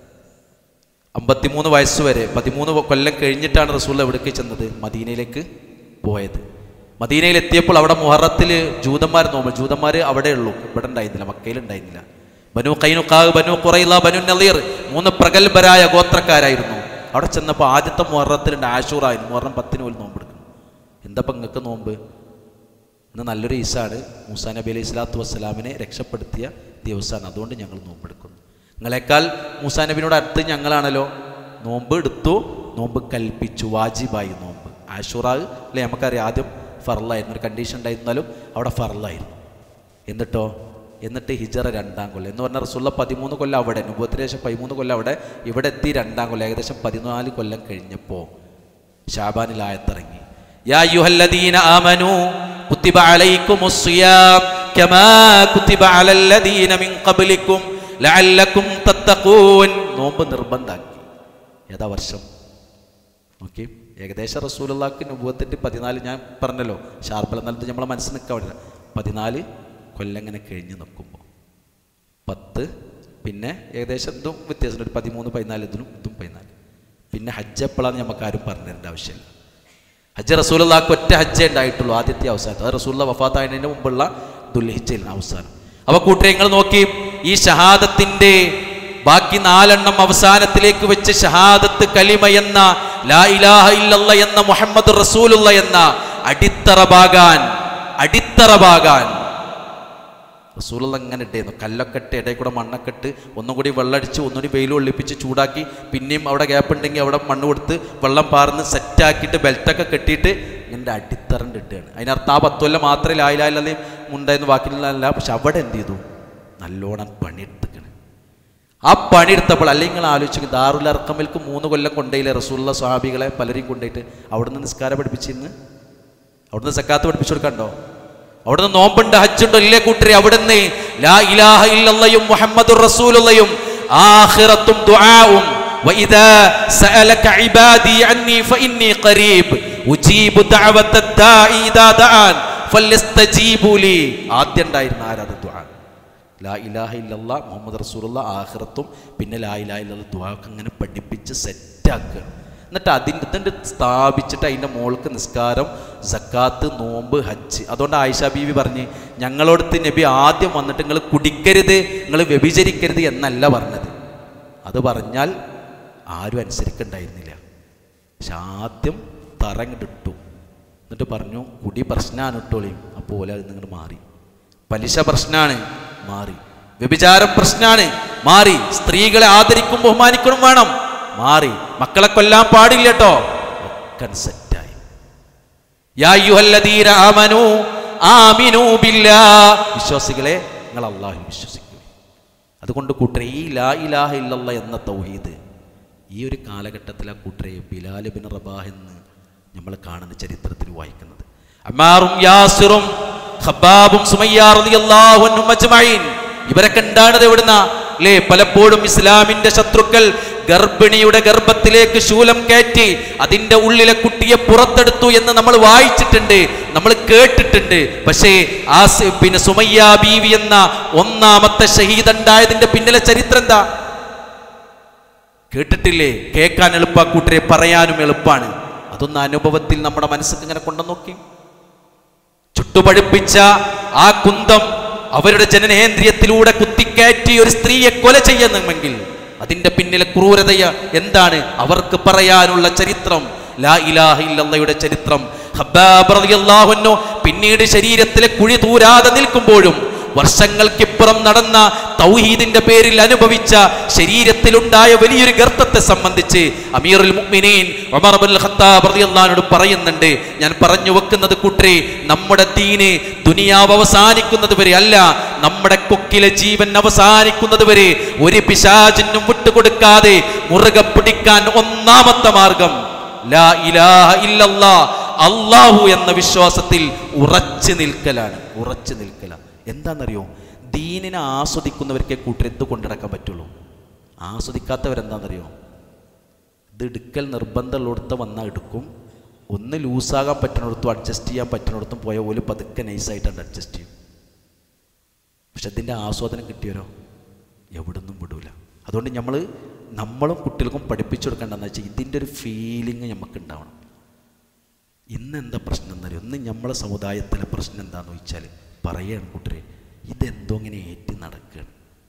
53 വയസ്സ് വരെ 13 കൊല്ലം കഴിഞ്ഞിട്ടാണ് റസൂൽ എവിടേക്ക് ചെന്നത്? മദീനയിലേക്ക് പോയത്. മദീനയിൽ എത്തിയപ്പോൾ അവിടെ മുഹറത്തിൽ ജൂതന്മാർ നോമ്പ്. ജൂതന്മാർ അവിടെ ഉള്ളൂ, ഇവിടെ ഉണ്ടായിരുന്നില്ല, മക്കയിൽ ഉണ്ടായിരുന്നില്ല. ബനു ഖൈനുഖാ, ബനു ഖുറൈള, ബനു നളീർ 3 പ്രഗത്ഭരായ ഗോത്രക്കാരായിരുന്നു. അവിടെ ചെന്നപ്പോൾ ആദ്യത്തെ മുഹറത്തിലുണ്ട് ആശൂറായിരുന്നു. മുഹറം 10 പോലും നോമ്പെടുക്കണം. എന്താ നിങ്ങൾക്ക് നോമ്പ്? ഇന്ന് നല്ലൊരു ഈസാണ്, മൂസാ നബി അലൈഹി സ്വലാത്തു വസ്സലാമിനെ രക്ഷപ്പെടുത്തിയ ദിവസമാണ്, അതുകൊണ്ട് ഞങ്ങൾ നോമ്പെടുക്കുന്നു. നിങ്ങളെക്കാൾ മൂസാ നബിനോട് അടുത്ത് ഞങ്ങളാണല്ലോ. നോമ്പ് എടുത്തു, നോമ്പ് കൽപ്പിച്ചു, വാജിബായി നോമ്പ്. ആശൂറാ അല്ലേ നമുക്കറിയാം, ആദ്യം ഫർളായിരുന്നു, ഒരു കണ്ടീഷൻ ഉണ്ടായിരുന്നാലും അവിടെ ഫർളായിരുന്നു. എന്നിട്ട് ഹിജറ 2-ാം കൊല്ലം എന്ന് പറഞ്ഞാൽ റസൂലുള്ള 13 കൊല്ലം അവിടെ, നുബുവത്തിന് ശേഷം 13 കൊല്ലം അവിടെ, ഇവിടെ എത്തി 2-ാം കൊല്ലം, ഏകദേശം 14 കൊല്ലം കഴിഞ്ഞപ്പോൾ ശഅബാനിൽ ആയത്തിറങ്ങി. യാ അയ്യുഹല്ലദീന ആമനൂ കുതിബ അലൈക്കുമുസ് സിയാം കമാ കുതിബ അലല്ലദീന മിൻ ഖബ്ലിക്കും ലഅല്ലക്കും തത്തഖൂൻ. നോമ്പ് നിർബന്ധാക്കി. ഏതാ വർഷം? ഓക്കെ, ഏകദേശം റസൂലുള്ളാഹിക്ക് നുബുവത്തിൻ്റെ 14, ഞാൻ പറഞ്ഞല്ലോ ഷാർപ്പൽ എന്നാലും നമ്മളെ മനസ്സിൽ നിൽക്കാൻ വേണ്ടില്ല, 14 കൊല്ലം ഇങ്ങനെ കഴിഞ്ഞ് നിൽക്കുമ്പോൾ 10, പിന്നെ ഏകദേശം ഇതും വ്യത്യാസമുണ്ട്, ഒരു 13, 14, ഇതും 14. പിന്നെ ഹജ്ജ് എപ്പോഴാന്ന് നമുക്ക് ആരും പറഞ്ഞു തരേണ്ട ആവശ്യമില്ല. ഹജ്ജ് റസൂലുള്ളാഹിക്ക് ഒറ്റ ഹജ്ജേ ഉണ്ടായിട്ടുള്ളൂ, ആദ്യത്തെ അവസാനത്തെ. അത് റസൂലുള്ള വഫാത്തായതിന് മുമ്പുള്ള ദുൽഹിജ്ജയിൽ അവസാനം. അപ്പോൾ കൂട്ടരെ നിങ്ങൾ നോക്കി, ഈ ഷഹാദത്തിൻ്റെ ബാക്കി 4 അവസാനത്തിലേക്ക് വെച്ച് ഷഹാദത്ത് കലിമ എന്ന ലാ ഇലാഹ ഇല്ലല്ലാഹ് എന്ന മുഹമ്മദ് റസൂലുള്ളാഹ് എന്ന അടിത്തറ പാകാൻ റസൂലുള്ള അങ്ങനെ ഇട്ടായിരുന്നു. കല്ലൊക്കെ ഇട്ട് ഇടയിൽ കൂടെ മണ്ണൊക്കെ ഇട്ട് ഒന്നും കൂടി വെള്ളമടിച്ച് ഒന്നുകൂടി വെയിൽ ഒളിപ്പിച്ച് ചൂടാക്കി, പിന്നെയും അവിടെ ഗ്യാപ്പ് ഉണ്ടെങ്കിൽ അവിടെ മണ്ണ് കൊടുത്ത് വെള്ളം പാർന്ന് സെറ്റാക്കിയിട്ട് ബെൽറ്റൊക്കെ കെട്ടിയിട്ട് ഇങ്ങനെ അടിത്തറണ്ട് ഇട്ടുകയാണ്. അതിനർത്ഥം ആ 10 കൊല്ലം മാത്രമേ ലാ ഇലാഹ ഇല്ലല്ലാഹ് ഉണ്ടായിരുന്നു, ബാക്കിയുള്ളതല്ല. പക്ഷെ അവിടെ എന്ത് ചെയ്തു? നല്ലോണം പണിയെടുത്തിക്കണം. ആ പണിയെടുത്തപ്പോൾ അല്ലെങ്കിൽ നിങ്ങൾ ആലോചിച്ചു, ദാറുൽ അർഖമിൽക്ക് 3 കൊല്ലം കൊണ്ടേയില്ലേ റസൂലുള്ള സ്വഹാബികളെ പലരെയും കൊണ്ടുപോയിട്ട്? അവിടുന്ന് നിസ്കാരം പഠിപ്പിച്ചിരുന്ന്, അവിടുന്ന് സക്കാത്ത് പഠിപ്പിച്ചു കൊടുക്കണ്ടോ? അവിടുന്ന് നോമ്പുണ്ട്, ഹജ്ജുണ്ടോ? ഇല്ലേ കൂട്ടരെ? അവിടുന്ന് ലാ ഇലാഹ ഇല്ലല്ലാഹും മുഹമ്മദുർ റസൂലുള്ളാഹും ആഖിറത്തും ദുആഉം വഇദാ സഅലക ഇബാദി അന്നി ഫഇന്നി ഖരീബ് ഉജീബു ദഅവത്തദ് ദാഇ ഇദാ ദഅൻ ഫലസ്തജീബു ലി. ആദ്യം ഉണ്ടായിരുന്ന ആരാധന ദുആ, ലാ ഇലാഹ ഇല്ലല്ലാഹ് മുഹമ്മദ് റസൂലുള്ളാഹ് ആഖിറത്തും, പിന്നെ ലാ ഇലാഹ ഇല്ലല്ലാഹ് ദുആ അങ്ങനെ പഠിപ്പിച്ച് സെറ്റാക്കുക. എന്നിട്ട് ഇതിൻ്റെ സ്ഥാപിച്ചിട്ട് അതിൻ്റെ മോൾക്ക് നിസ്കാരം, സക്കാത്ത്, നോമ്പ്, ഹജ്ജ്. അതുകൊണ്ട് ആയിഷ ബീവി പറഞ്ഞ്, ഞങ്ങളോടത്ത് നബി ആദ്യം വന്നിട്ട് നിങ്ങൾ കുടിക്കരുത്, നിങ്ങൾ വ്യഭിചരിക്കരുത് എന്നല്ല പറഞ്ഞത്. അത് പറഞ്ഞാൽ ആരും അനുസരിക്കണ്ടായിരുന്നില്ല. പക്ഷെ ആദ്യം തറങ്ങിട്ടിട്ടു, എന്നിട്ട് പറഞ്ഞു കുടി പ്രശ്നമാണ് ഇട്ടോളിയും. അപ്പോൾ അത് നിങ്ങൾ മാറി. പലിശ പ്രശ്നമാണ്, മാറി. വ്യഭിചാരം പ്രശ്നമാണ്, മാറി. സ്ത്രീകളെ ആദരിക്കും ബഹുമാനിക്കണം വേണം, മാറി. മക്കളെ കൊല്ലാൻ പാടില്ല കേട്ടോ, ഒക്കെ സെറ്റായി. യാ അയ്യുഹല്ലദീന ആമനൂ ആമിനൂ ബില്ലാഹ്, വിശ്വാസികളെ നിങ്ങൾ അല്ലാഹുവിൽ വിശ്വസിക്കുക. അതുകൊണ്ട് കൂട്ടരെ ഈ ലാ ഇലാഹ ഇല്ലല്ലാഹ് എന്ന തൗഹീദ് ഈ ഒരു കാലഘട്ടത്തിൽ ആ കൂട്ടരെ ബിലാൽ ഇബ്നു റബാഹ് എന്ന് നമ്മൾ കാണുന്ന ചരിത്രത്തിൽ വായിക്കുന്നത്. അമ്മാറും യാസിറും ഖബ്ബാബും സുമയ്യ റളിയല്ലാഹു അൻഹും അജ്മഈൻ, ഇവരൊക്കെ ഉണ്ടാകുന്നത് എവിടുന്ന അല്ലേ? പലപ്പോഴും ഇസ്ലാമിന്റെ ശത്രുക്കൾ ഗർഭിണിയുടെ ഗർഭത്തിലേക്ക് ശൂലം കയറ്റി അതിൻ്റെ ഉള്ളിലെ കുട്ടിയെ പുറത്തെടുത്തു എന്ന് നമ്മൾ വായിച്ചിട്ടുണ്ട്, നമ്മൾ കേട്ടിട്ടുണ്ട്. പക്ഷേ ആ സുമയ്യ ബീവി എന്ന ഒന്നാമത്തെ ഷഹീദ് ഉണ്ടായതിന്റെ പിന്നിലെ ചരിത്രം എന്താ കേട്ടിട്ടില്ലേ? കേൾക്കാൻ എളുപ്പ കൂട്ടരെ, പറയാനും എളുപ്പമാണ്. അതൊന്ന് അനുഭവത്തിൽ നമ്മുടെ മനസ്സിൽ ഇങ്ങനെ കൊണ്ടു നോക്കി. ചുട്ടുപഴുപ്പിച്ച ആ കുന്തം അവരുടെ ജനനേന്ദ്രിയത്തിലൂടെ കുത്തിക്കയറ്റി ഒരു സ്ത്രീയെ കൊല ചെയ്യുന്നെങ്കിൽ അതിന്റെ പിന്നിലെ ക്രൂരത എന്താണ്? അവർക്ക് പറയാനുള്ള ചരിത്രം, ലാ ഇലാഹ ഇല്ലല്ലാഹയുടെ ചരിത്രം. ഖബ്ബാബ് റളിയല്ലാഹു അൻഹു പിന്നീട് ശരീരത്തിലെ കുഴി തൂരാതെ നിൽക്കുമ്പോഴും വർഷങ്ങൾക്കിപ്പുറം നടന്ന തൗഹീദിന്റെ പേരിൽ അനുഭവിച്ച ശരീരത്തിലുണ്ടായ വലിയൊരു ഗർത്തത്തെ സംബന്ധിച്ച് അമീറുൽ മുഅ്മിനീൻ ഉമർ ഇബ്നുൽ ഖത്താബ് റളിയല്ലാഹു അൻഹു പറയുന്നുണ്ട്, ഞാൻ പറഞ്ഞു വെക്കുന്നത് കൂട്ടരെ, നമ്മുടെ ദീന് ദുനിയാവ് അവസാനിക്കുന്നത് വരെ അല്ല, നമ്മുടെ കൊക്കിലെ ജീവൻ അവസാനിക്കുന്നത് വരെ ഒരു പിശാചിനും വിട്ടുകൊടുക്കാതെ മുറുകെ പിടിക്കാൻ ഒന്നാമത്തെ മാർഗം ലാ ഇലാഹ ഇല്ലല്ലാഹ്, അല്ലാഹു എന്ന വിശ്വാസത്തിൽ ഉറച്ചു നിൽക്കലാണ്. ഉറച്ചു നിൽക്കലാണ്. എന്താണെന്നറിയോ? ദീനിനെ ആസ്വദിക്കുന്നവർക്കേ കൂട്ടരെത്ത് കൊണ്ടിടക്കാൻ പറ്റുള്ളൂ. ആസ്വദിക്കാത്തവരെന്താണെന്നറിയോ? ഇത് എടുക്കൽ നിർബന്ധമുള്ളിടത്ത് വന്നാൽ എടുക്കും, ഒന്ന് ലൂസാകാൻ പറ്റുന്നിടത്തും അഡ്ജസ്റ്റ് ചെയ്യാൻ പറ്റുന്നിടത്തും പോയ പോലും പതുക്കെ നൈസായിട്ടാണ് അഡ്ജസ്റ്റ് ചെയ്യും. പക്ഷെ ഇതിൻ്റെ ആസ്വാദനം കിട്ടിയവരോ എവിടുന്നും വിടൂല. അതുകൊണ്ട് നമ്മളും കുട്ടികൾക്കും പഠിപ്പിച്ചു കൊടുക്കേണ്ടതെന്ന് വെച്ചാൽ ഇതിൻ്റെ ഒരു ഫീലിംഗ് നമുക്ക് ഉണ്ടാവണം. ഇന്ന് എന്താ പ്രശ്നം എന്നറിയോ? ഇന്ന് നമ്മളെ സമുദായത്തിലെ പ്രശ്നം എന്താണെന്ന് ചോദിച്ചാൽ പറയുകയാണ് കൂട്ടരെ, ഇതെന്തോ ഇങ്ങനെ ഏറ്റി നടക്കുകയാണ്.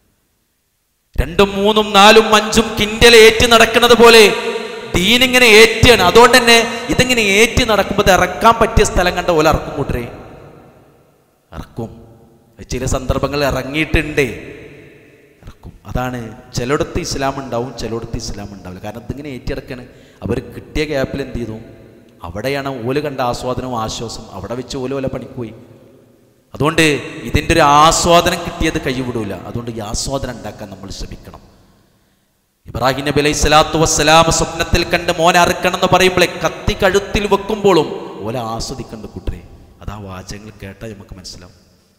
2, 3, 4, 5 കിൻഡൽ ഏറ്റി നടക്കുന്നത് പോലെ ദീനിങ്ങനെ ഏറ്റിയാണ്. അതുകൊണ്ട് തന്നെ ഇതിങ്ങനെ ഏറ്റി നടക്കുമ്പോൾ ഇറക്കാൻ പറ്റിയ സ്ഥലം കണ്ട പോലെ ഇറക്കും കൂട്ടരെ, ഇറക്കും. ചില സന്ദർഭങ്ങളിൽ ഇറങ്ങിയിട്ടുണ്ട്, ഇറക്കും. അതാണ് ചിലയിടത്ത് ഇസ്ലാം ഉണ്ടാവും, ചിലയിടത്ത് ഇസ്ലാം ഉണ്ടാവില്ല. കാരണം ഇതിങ്ങനെ ഏറ്റിടക്കാണ്. അവർ കിട്ടിയ ഗ്യാപ്പിൽ എന്ത് ചെയ്തു? അവിടെയാണ് ഓല് കണ്ട ആസ്വാദനവും ആശ്വാസം, അവിടെ വെച്ച് ഓല പണിക്ക് പോയി. അതുകൊണ്ട് ഇതിൻ്റെ ഒരു ആസ്വാദനം കിട്ടിയത് കൈവിടൂല. അതുകൊണ്ട് ഈ ആസ്വാദനം ഉണ്ടാക്കാൻ നമ്മൾ ശ്രമിക്കണം. ഇബ്രാഹിം നബി അലൈഹി സ്വലാത്തു വസ്സലാം സ്വപ്നത്തിൽ കണ്ട് മോനെ അറുക്കണം എന്ന് പറയുമ്പോഴേ കത്തി കഴുത്തിൽ വെക്കുമ്പോഴും ഓല ആസ്വദിക്കേണ്ട കൂട്ടരെ. അതാ വാചകങ്ങൾ കേട്ടാൽ നമുക്ക് മനസ്സിലാവും.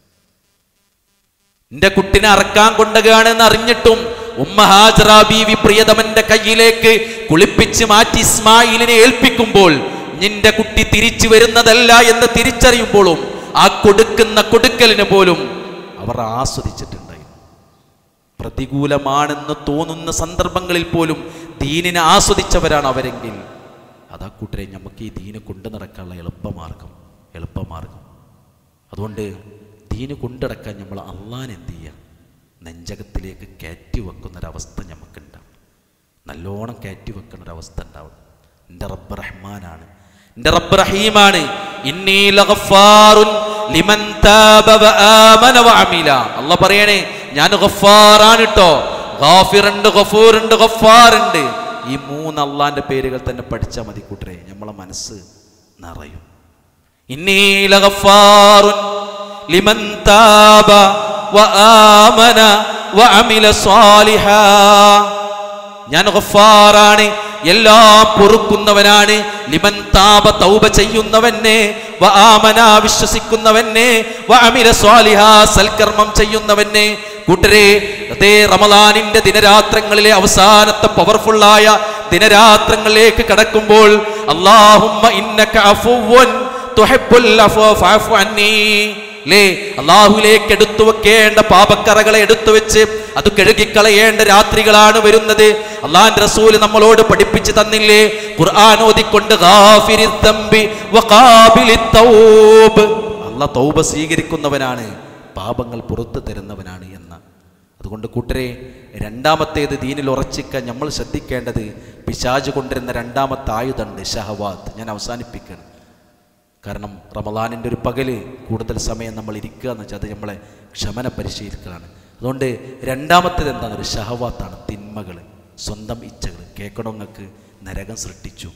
എന്റെ കുട്ടിനെ അറക്കാൻ കൊണ്ടുകയാണെന്ന് അറിഞ്ഞിട്ടും ഉമ്മ ഹാജറ ബീവി പ്രിയതമന്റെ കയ്യിലേക്ക് കുളിപ്പിച്ച് മാറ്റി ഇസ്മായിലിനെ ഏൽപ്പിക്കുമ്പോൾ നിന്റെ കുട്ടി തിരിച്ചു വരുന്നതല്ല എന്ന് തിരിച്ചറിയുമ്പോഴും ആ കൊടുക്കുന്ന കൊടുക്കലിന് പോലും അവർ ആസ്വദിച്ചിട്ടുണ്ടായിരുന്നു. പ്രതികൂലമാണെന്ന് തോന്നുന്ന സന്ദർഭങ്ങളിൽ പോലും ദീനിനെ ആസ്വദിച്ചവരാണ് അവരെങ്കിൽ അതാ കൂട്ടരെ നമുക്ക് ഈ ദീന് കൊണ്ടു നടക്കാനുള്ള എളുപ്പമാർഗം. അതുകൊണ്ട് ദീന് കൊണ്ടിടക്കാൻ നമ്മൾ അള്ളാൻ എന്ത് ചെയ്യുക? നെഞ്ചകത്തിലേക്ക് കയറ്റി വെക്കുന്നൊരവസ്ഥ നമുക്കുണ്ടാവും. നല്ലോണം കയറ്റി വെക്കുന്നൊരവസ്ഥ ഉണ്ടാവും. എൻ്റെ റബ്ബ് റഹ്മാനാണ്, എൻ്റെ റബ്ബ് റഹീമാണ്. ഇന്നീ ലഗഫാറുൻ ലിമൻ താബ വആമന വഅമില. അല്ലാഹ് പറയണേ, ഞാൻ ഗഫാറാണ് കേട്ടോ. ഗാഫിറുണ്ട്, ഗഫൂറുണ്ട്, ഗഫാറുണ്ട്. ഈ 3 അള്ളാന്റെ പേരുകൾ തന്നെ പഠിച്ചാൽ മതി കൂട്ടരെ, നമ്മളെ മനസ്സ് നിറയും. ഇന്നീ ലഗഫാറുൻ ലിമൻ താബ വആമന വഅമില സ്വാലിഹാ. ഞാൻ ഗഫാറാണ്, എല്ലാം പൊറുക്കുന്നവനാണ്. ലിമൻ താബ, തൗബ ചെയ്യുന്നവനെ, വആമന, വിശ്വസിക്കുന്നവനെ, വഅമില സ്വാലിഹാ, സൽക്കർമ്മം ചെയ്യുന്നവനെ. കൂട്ടരെ, അതേ റമളാനിന്റെ ദിനരാത്രങ്ങളിലെ അവസാനത്തെ പവർഫുള്ളായ ദിനരാത്രങ്ങളിലേക്ക് കടക്കുമ്പോൾ അല്ലാഹുമ്മ ഇന്നക അഫുവ്വുൻ തുഹിബ്ബുൽ അഫ്വ ഫഅഫു അന്നീ, അള്ളാഹുവിലേക്ക് എടുത്തു വെക്കേണ്ട പാപക്കറകളെ എടുത്തു വെച്ച് അത് കഴുകിക്കളയേണ്ട രാത്രികളാണ് വരുന്നത്. അള്ളാഹുവിന്റെ റസൂൽ നമ്മളോട് പഠിപ്പിച്ചു തന്നില്ലേ? ഖുർആൻ ഓതിക്കൊണ്ട് അള്ളാഹ് തൗബ സ്വീകരിക്കുന്നവനാണ്, പാപങ്ങൾ പുറത്തു തരുന്നവനാണ് എന്ന്. അതുകൊണ്ട് കൂട്ടരെ, രണ്ടാമത്തേത് ദീനിൽ ഉറച്ചിക്കാൻ നമ്മൾ ശ്രദ്ധിക്കേണ്ടത് പിശാച് കൊണ്ടിരുന്ന രണ്ടാമത്തെ ആയുധമുണ്ട്, ഷഹവാത്ത്. ഞാൻ അവസാനിപ്പിക്കണം. കാരണം റമദാനിൻ്റെ ഒരു പകല് കൂടുതൽ സമയം നമ്മൾ ഇരിക്കുക എന്ന് വെച്ചാൽ അത് നമ്മളെ ക്ഷമന പരിശീലിക്കലാണ്. അതുകൊണ്ട് രണ്ടാമത്തേത് എന്താണ്? ഒരു ഷഹവാത്താണ്, തിന്മകൾ, സ്വന്തം ഇച്ഛകൾ. കേൾക്കണമെങ്ങൾക്ക് നരകം സൃഷ്ടിച്ചു.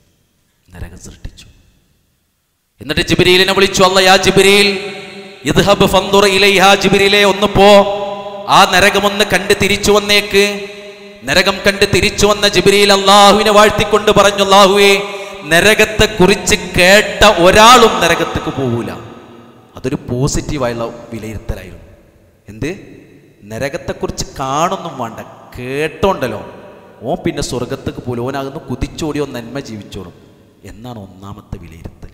എന്നിട്ട് ജിബ്രീലിനെ വിളിച്ചു. അല്ലാഹ്, യാ ജിബ്രീൽ ഇദ്ഹബ് ഫൻദുർ ഇലൈഹാ, ജിബ്രീലേ ഒന്ന് പോ, ആ നരകമൊന്ന് കണ്ട് തിരിച്ചു വന്നേക്ക്. നരകം കണ്ട് തിരിച്ചു വന്ന ജിബ്രീൽ അള്ളാഹുവിനെ വാഴ്ത്തിക്കൊണ്ട് പറഞ്ഞു, അല്ലാഹുവേ, നരകത്തെക്കുറിച്ച് കേട്ട ഒരാളും നരകത്തേക്ക് പോകൂല. അതൊരു പോസിറ്റീവായുള്ള വിലയിരുത്തലായിരുന്നു. എന്ത്? നരകത്തെക്കുറിച്ച് കാണൊന്നും വേണ്ട, കേട്ടോണ്ടല്ലോ ഓൻ പിന്നെ സ്വർഗത്തേക്ക് പോലും, ഓനാകുന്നു കുതിച്ചോടിയോ നന്മ ജീവിച്ചോളും എന്നാണ് ഒന്നാമത്തെ വിലയിരുത്തൽ.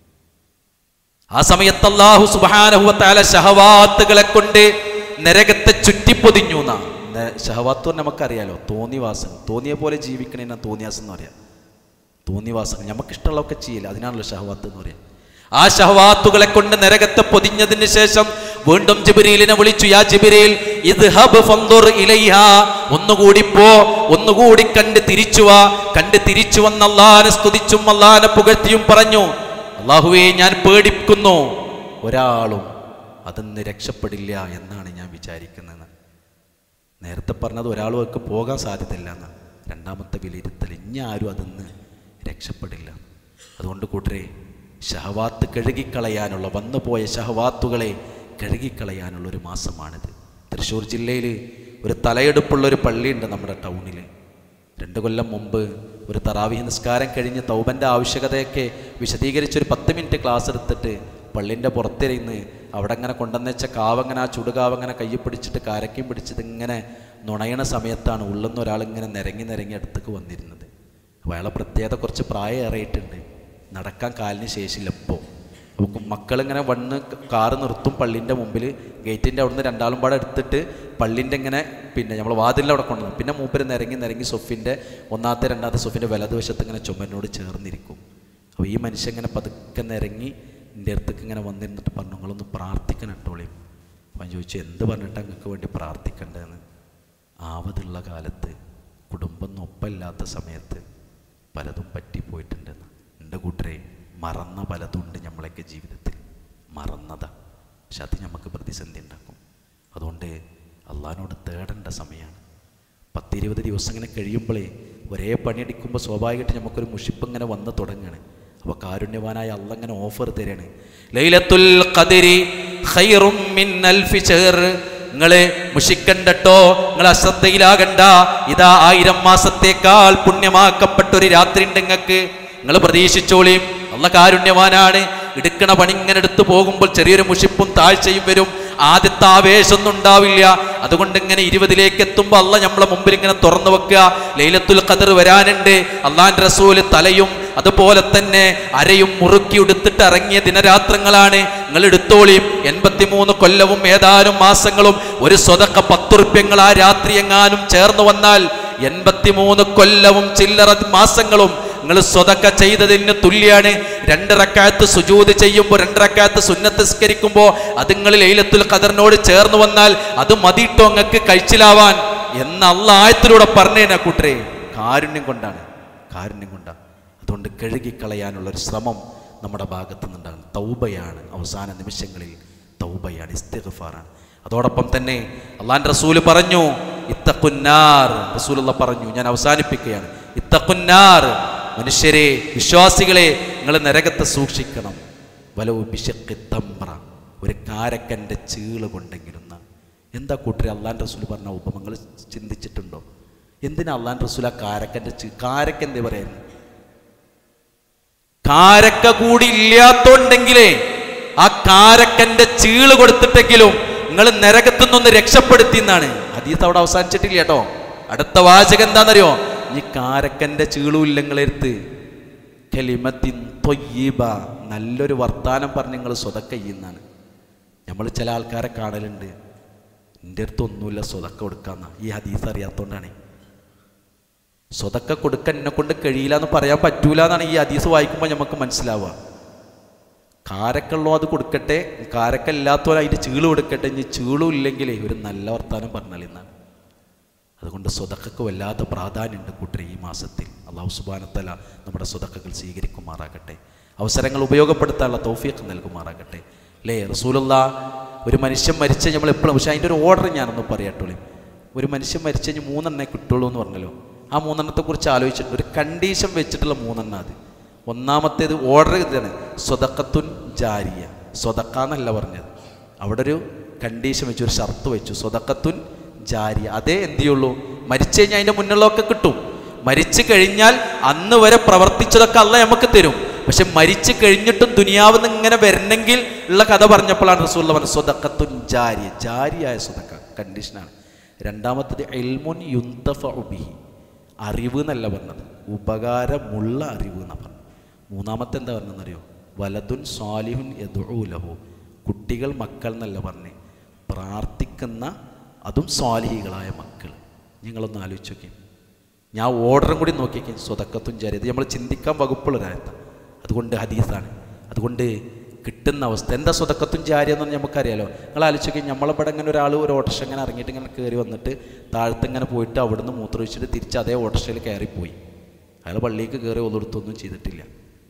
ആ സമയത്ത് അല്ലാഹു സുബ്ഹാനഹു വ തആല ശഹവാത്തുകളെ കൊണ്ട് നരകത്തെ ചുറ്റിപ്പൊതിഞ്ഞു എന്നാണ്. ശഹവാത്ത് നമുക്കറിയാലോ, തോന്നിവാസങ്ങൾ, തോന്നിയ പോലെ ജീവിക്കണേനാ തോന്നിയാസം എന്ന് പറയാം. തോന്നിവാസങ്ങൾ നമുക്കിഷ്ടമുള്ളതൊക്കെ ചെയ്യില്ല, അതിനാണല്ലോ ഷഹവാത്ത് എന്ന് പറയാം. ആ ഷഹവാത്തുകളെ കൊണ്ട് നരകത്തെ പൊതിഞ്ഞതിന് ശേഷം വീണ്ടും ജിബ്രീലിനെ വിളിച്ചു. യാ ജിബ്രീൽ ഇദ്ഹബ് ഫൻദുർ ഇലൈഹാ, ഒന്നുകൂടി പോ, ഒന്നുകൂടി കണ്ട് തിരിച്ചു വാ. കണ്ട് തിരിച്ചു വന്ന അല്ലാഹുവിനെ സ്തുതിച്ചും അല്ലാഹുവിനെ പുകഴ്ത്തിയും പറഞ്ഞു, അല്ലാഹുവേ, ഞാൻ പേടിക്കുന്നു, ഒരാളും അതിന്ന് രക്ഷപ്പെടില്ല എന്നാണ് ഞാൻ വിചാരിക്കുന്നത്. നേരത്തെ പറഞ്ഞത് ഒരാളും അവർക്ക് പോകാൻ സാധ്യതയില്ല എന്നാണ്. രണ്ടാമത്തെ വിലയിരുത്തൽ, ഇനി ആരും അതിന്ന് രക്ഷപ്പെടില്ല. അതുകൊണ്ട് കൂട്ടരെ, ഷഹവാത്ത് കഴുകിക്കളയാനുള്ള, വന്നുപോയ ഷഹവാത്തുകളെ കഴുകിക്കളയാനുള്ള ഒരു മാസമാണിത്. തൃശ്ശൂർ ജില്ലയിൽ ഒരു തലയെടുപ്പുള്ളൊരു പള്ളിയുണ്ട് നമ്മുടെ ടൗണിൽ. 2 കൊല്ലം മുമ്പ് ഒരു തറാവീഹ് നിസ്കാരം കഴിഞ്ഞ് തൗബൻ്റെ ആവശ്യകതയൊക്കെ വിശദീകരിച്ചൊരു 10 മിനിറ്റ് ക്ലാസ് എടുത്തിട്ട് പള്ളിൻ്റെ പുറത്തിരുന്ന് അവിടെ അങ്ങനെ കൊണ്ടുവന്നുവെച്ച കാവങ്ങനെ, ആ ചുടുകാവങ്ങനെ കയ്യിൽ പിടിച്ചിട്ട് കാരക്കയും പിടിച്ചിട്ട് ഇങ്ങനെ നുണയണ സമയത്താണ് ഉള്ളുന്ന ഒരാളിങ്ങനെ നിരങ്ങി അടുത്തേക്ക് വന്നിരുന്നത്. അപ്പോൾ അയാളെ പ്രത്യേകത കുറച്ച് പ്രായം ഏറിയിട്ടുണ്ട്, നടക്കാൻ കാലിന് ശേഷിയില്ല. അപ്പോൾ മക്കളിങ്ങനെ വന്ന് കാറ് നിർത്തും പള്ളിൻ്റെ മുമ്പിൽ, ഗേറ്റിൻ്റെ അവിടുന്ന് 2 ആളും പാടെ എടുത്തിട്ട് പള്ളിൻ്റെ ഇങ്ങനെ പിന്നെ നമ്മൾ വാതിലിൻ്റെ അവിടെ കൊണ്ടുവന്നു. പിന്നെ മൂപ്പര് നിരങ്ങി സൊഫിൻ്റെ 1ാമത്തെ 2ാമത്തെ സൊഫിൻ്റെ വലതുവശത്ത് ഇങ്ങനെ ചുമരിനോട് ചേർന്നിരിക്കും. അപ്പോൾ ഈ മനുഷ്യൻ ഇങ്ങനെ പതുക്കെ നിരങ്ങി എൻ്റെ അടുത്തേക്ക് ഇങ്ങനെ വന്നിരുന്നിട്ട് പറഞ്ഞു, നിങ്ങളൊന്ന് പ്രാർത്ഥിക്കണം കേട്ടോളിയും. അപ്പം ഞാൻ ചോദിച്ചു, എന്ത് പറഞ്ഞിട്ടാണ് നിങ്ങൾക്ക് വേണ്ടി പ്രാർത്ഥിക്കേണ്ടതെന്ന്. ആവതുള്ള കാലത്ത്, കുടുംബം ഒപ്പമില്ലാത്ത സമയത്ത് പലതും പറ്റിപ്പോയിട്ടുണ്ടെന്ന്. എൻ്റെ കൂട്ടരെ, മറന്ന പലതുണ്ട് നമ്മളൊക്കെ ജീവിതത്തിൽ, മറന്നതാ. പക്ഷെ അത് നമുക്ക് പ്രതിസന്ധി ഉണ്ടാക്കും. അതുകൊണ്ട് അള്ളാഹിനോട് തേടേണ്ട സമയമാണ്. 10-20 ദിവസം ഇങ്ങനെ കഴിയുമ്പോഴേ ഒരേ പണിയെടുക്കുമ്പോൾ സ്വാഭാവികമായിട്ട് നമുക്കൊരു മുഷിപ്പ് ഇങ്ങനെ വന്ന് തുടങ്ങുകയാണ്. അപ്പോൾ കാരുണ്യവാനായ അള്ളാഹ് ഇങ്ങനെ ഓഫർ തരാണ്, ലൈലത്തുൽ ഖദ്രി ഖൈറും മിൻ അൽഫി ശഹർ. നിങ്ങൾ മുഷിക്കണ്ടട്ടോ, നിങ്ങൾ അശ്രദ്ധയിലാകണ്ട. ഇതാ 1000 മാസത്തേക്കാൾ പുണ്യമാക്കപ്പെട്ടൊരു രാത്രി ഉണ്ട് നിങ്ങൾക്ക്, നിങ്ങൾ പ്രതീക്ഷിച്ചോളിയും. അള്ളാഹ് കാരുണ്യവാനാണ്. എടുക്കണ പണി ഇങ്ങനെ എടുത്തു പോകുമ്പോൾ ചെറിയൊരു മുഷിപ്പും താഴ്ചയും വരും. ആദ്യത്തെ ആവേശമൊന്നും ഉണ്ടാവില്ല. അതുകൊണ്ട് ഇങ്ങനെ 20ലേക്ക് എത്തുമ്പോൾ അള്ളാഹ് നമ്മളെ മുമ്പിൽ ഇങ്ങനെ തുറന്നു വെക്കുക, ലൈലത്തുൽ ഖദർ വരാനുണ്ട്. അള്ളാഹിൻ്റെ റസൂല് തലയും അതുപോലെ തന്നെ അരയും മുറുക്കി എടുത്തിട്ട് ഇറങ്ങിയ ദിനരാത്രങ്ങളാണ്. നിങ്ങൾ എടുത്തോളിയും. 83 കൊല്ലവും ഏതാനും മാസങ്ങളും ഒരു സ്വതക്ക 10 റുപ്യങ്ങൾ ആ രാത്രി എങ്ങാനും ചേർന്ന് വന്നാൽ 83 കൊല്ലവും ചില്ലറ മാസങ്ങളും നിങ്ങൾ സ്വതക്ക ചെയ്തതിന് തുല്യാണ്. 2 റക്അത്ത് സുജൂദ് ചെയ്യുമ്പോൾ, 2 റക്അത്ത് സുന്നത്ത് നിസ്കരിക്കുമ്പോൾ അത് നിങ്ങൾ ലൈലത്തുൽ ഖദറിനോട് ചേർന്ന് വന്നാൽ അത് മതിട്ടോ നിങ്ങൾക്ക് കഴിച്ചിലാവാൻ എന്ന അല്ലാഹ് ആയത്തിലൂടെ പറഞ്ഞേനാ കൂട്ടരെ. കാരുണ്യം കൊണ്ടാണ്. അതുകൊണ്ട് കഴുകിക്കളയാനുള്ളൊരു ശ്രമം നമ്മുടെ ഭാഗത്തു നിന്നുണ്ടാകും. തൗബയാണ്, അവസാന നിമിഷങ്ങളിൽ തൗബയാണ്, ഇസ്തിഗ്ഫാറാണ്. അതോടൊപ്പം തന്നെ അള്ളാഹിൻ്റെ റസൂല് പറഞ്ഞു, ഇത്തഖുന്നാർ. റസൂലുള്ളാഹി പറഞ്ഞു, ഞാൻ അവസാനിപ്പിക്കുകയാണ്, ഇത്തഖുന്നാർ, മനുഷ്യരെ, വിശ്വാസികളെ, നിങ്ങൾ നരകത്തെ സൂക്ഷിക്കണം. വലൗ ബിശഖ്ഖി തംറ, ഒരു കാരക്കൻ്റെ ചീള് കൊണ്ടെങ്കിലും. എന്താ കൂട്ടരെ അള്ളാഹിൻ്റെ റസൂൽ പറഞ്ഞ ഉപമകൾ ചിന്തിച്ചിട്ടുണ്ടോ? എന്തിനാ അള്ളാഹിൻ്റെ റസൂൽ ആ കാരക്കൻ്റെ കാരക്ക എന്താ പറയുന്നത്? കാരക്ക കൂടി ഇല്ലാത്തോണ്ടെങ്കിലേ ആ കാരക്കൻ്റെ ചീള് കൊടുത്തിട്ടെങ്കിലും നിങ്ങൾ നരകത്തു നിന്നൊന്ന് രക്ഷപ്പെടുത്തി എന്നാണ് ഹദീസ്. അവിടെ അവസാനിച്ചിട്ടില്ല കേട്ടോ. അടുത്ത വാചകം എന്താണെന്നറിയോ? ഈ കാരക്കൻ്റെ ചീളുമില്ല നിങ്ങളെടുത്ത്, കലിമത്തിൻ ത്വയ്യിബ, നല്ലൊരു വർത്താനം പറഞ്ഞ് നിങ്ങൾ സ്വതക്ക ചെയ്യുന്നതാണ്. നമ്മൾ ചില ആൾക്കാരെ കാണലുണ്ട്, എൻ്റെ അടുത്ത് ഒന്നുമില്ല സ്വതക്ക കൊടുക്കാന്ന. ഈ ഹദീസ് അറിയാത്തോണ്ടാണ്. സ്വതക്ക കൊടുക്കാൻ എന്നെ കൊണ്ട് കഴിയില്ല എന്ന് പറയാൻ പറ്റൂല എന്നാണ് ഈ ഹദീസ് വായിക്കുമ്പോൾ നമുക്ക് മനസ്സിലാവുക. കാരക്കുള്ളോ അത് കൊടുക്കട്ടെ, കാരക്കല്ലാത്തവർ അതിൻ്റെ ചീള് കൊടുക്കട്ടെ. ഇനി ചീളും ഇല്ലെങ്കിലേ ഒരു നല്ല വർത്താനം പറഞ്ഞാൽ എന്നാണ്. അതുകൊണ്ട് സ്വതക്കക്ക് വല്ലാത്ത പ്രാധാന്യമുണ്ട് കൂട്ടരെ ഈ മാസത്തിൽ. അല്ലാഹു സുബ്ഹാനഹു വ തആല നമ്മുടെ സ്വതക്കകൾ സ്വീകരിക്കുമാറാകട്ടെ. അവസരങ്ങൾ ഉപയോഗപ്പെടുത്താനുള്ള തൗഫീഖ് നൽകുമാറാകട്ടെ. അല്ലേ, റസൂലുള്ളാഹ് ഒരു മനുഷ്യൻ മരിച്ച നമ്മൾ എപ്പോഴും, പക്ഷേ അതിൻ്റെ ഒരു ഓർഡർ ഞാനൊന്ന് പറയട്ടുള്ളൂ. ഒരു മനുഷ്യൻ മരിച്ചു കഴിഞ്ഞ് 3 എണ്ണേ കിട്ടുള്ളൂ എന്ന് പറഞ്ഞല്ലോ. ആ 3 എണ്ണത്തെക്കുറിച്ച് ആലോചിച്ചിട്ട് ഒരു കണ്ടീഷൻ വെച്ചിട്ടുള്ള 3 എണ്ണം. അത് ഒന്നാമത്തേത് ഓർഡർ ഇതാണ്, സ്വതക്കത്തുൻ ജാരിയ. സ്വതക്ക എന്നല്ല പറഞ്ഞത്, അവിടെ ഒരു കണ്ടീഷൻ വെച്ചു, ഒരു ഷർത്ത് വെച്ചു, സ്വതക്കത്തുൻ ജാരിയ. അതേ എന്ത് ചെയ്യുള്ളൂ, മരിച്ചു കഴിഞ്ഞാൽ അതിൻ്റെ മുന്നുള്ളതൊക്കെ കിട്ടും. മരിച്ചു കഴിഞ്ഞാൽ അന്ന് വരെ പ്രവർത്തിച്ചതൊക്കെ അല്ലാഹ് നമുക്ക് തരും. പക്ഷെ മരിച്ചു കഴിഞ്ഞിട്ടും ദുനിയാവിൽ നിന്ന് ഇങ്ങനെ വരണമെങ്കിൽ ഉള്ള കഥ പറഞ്ഞപ്പോഴാണ് റസൂലുള്ളാഹി പറഞ്ഞത് സ്വതക്കത്തുൻ ജാരിയ, ജാരിയായ സ്വതക്ക കണ്ടീഷനാണ്. രണ്ടാമത്തത് ഇൽമുൻ യുന്തഫഉ ബിഹി, അറിവ് എന്നല്ല പറഞ്ഞത്, ഉപകാരമുള്ള അറിവ് എന്നാണ് പറഞ്ഞത്. മൂന്നാമത്തെ എന്താ പറഞ്ഞതെന്നറിയോ, വലതുൻ സ്വാലിഹുൻ യദ്ഉ ലഹു, കുട്ടികൾ മക്കൾ എന്നല്ല പറഞ്ഞേ, പ്രാർത്ഥിക്കുന്ന അതും സ്വാലിഹികളായ മക്കൾ. നിങ്ങളൊന്ന് ആലോചിച്ച് നോക്കി, ഞാൻ ഓർഡറും കൂടി നോക്കിയേക്കും. സ്വതക്കത്തും ജാരിയ, ഇത് നമ്മൾ ചിന്തിക്കാൻ വകുപ്പുള്ളൊരായത്താണ്. അതുകൊണ്ട് ഹദീസാണ്. അതുകൊണ്ട് കിട്ടുന്ന അവസ്ഥ എന്താ സ്വതക്കത്തും ജാരിയ എന്ന് പറഞ്ഞാൽ നമുക്കറിയാലോ. നിങ്ങൾ ആലോചിച്ച് നമ്മളിവിടെ ഇങ്ങനെ ഒരാൾ ഒരു ഓട്ടോറിക്ഷ ഇങ്ങനെ ഇറങ്ങിയിട്ട് ഇങ്ങനെ കയറി വന്നിട്ട് താഴത്ത് ഇങ്ങനെ പോയിട്ട് അവിടുന്ന് മൂത്രമൊഴിച്ചിട്ട് തിരിച്ച് അതേ ഓട്ടോറിക്ഷയിൽ കയറിപ്പോയി. അയാൾ പള്ളിക്ക് കയറി ഒന്നെടുത്തൊന്നും ചെയ്തിട്ടില്ല.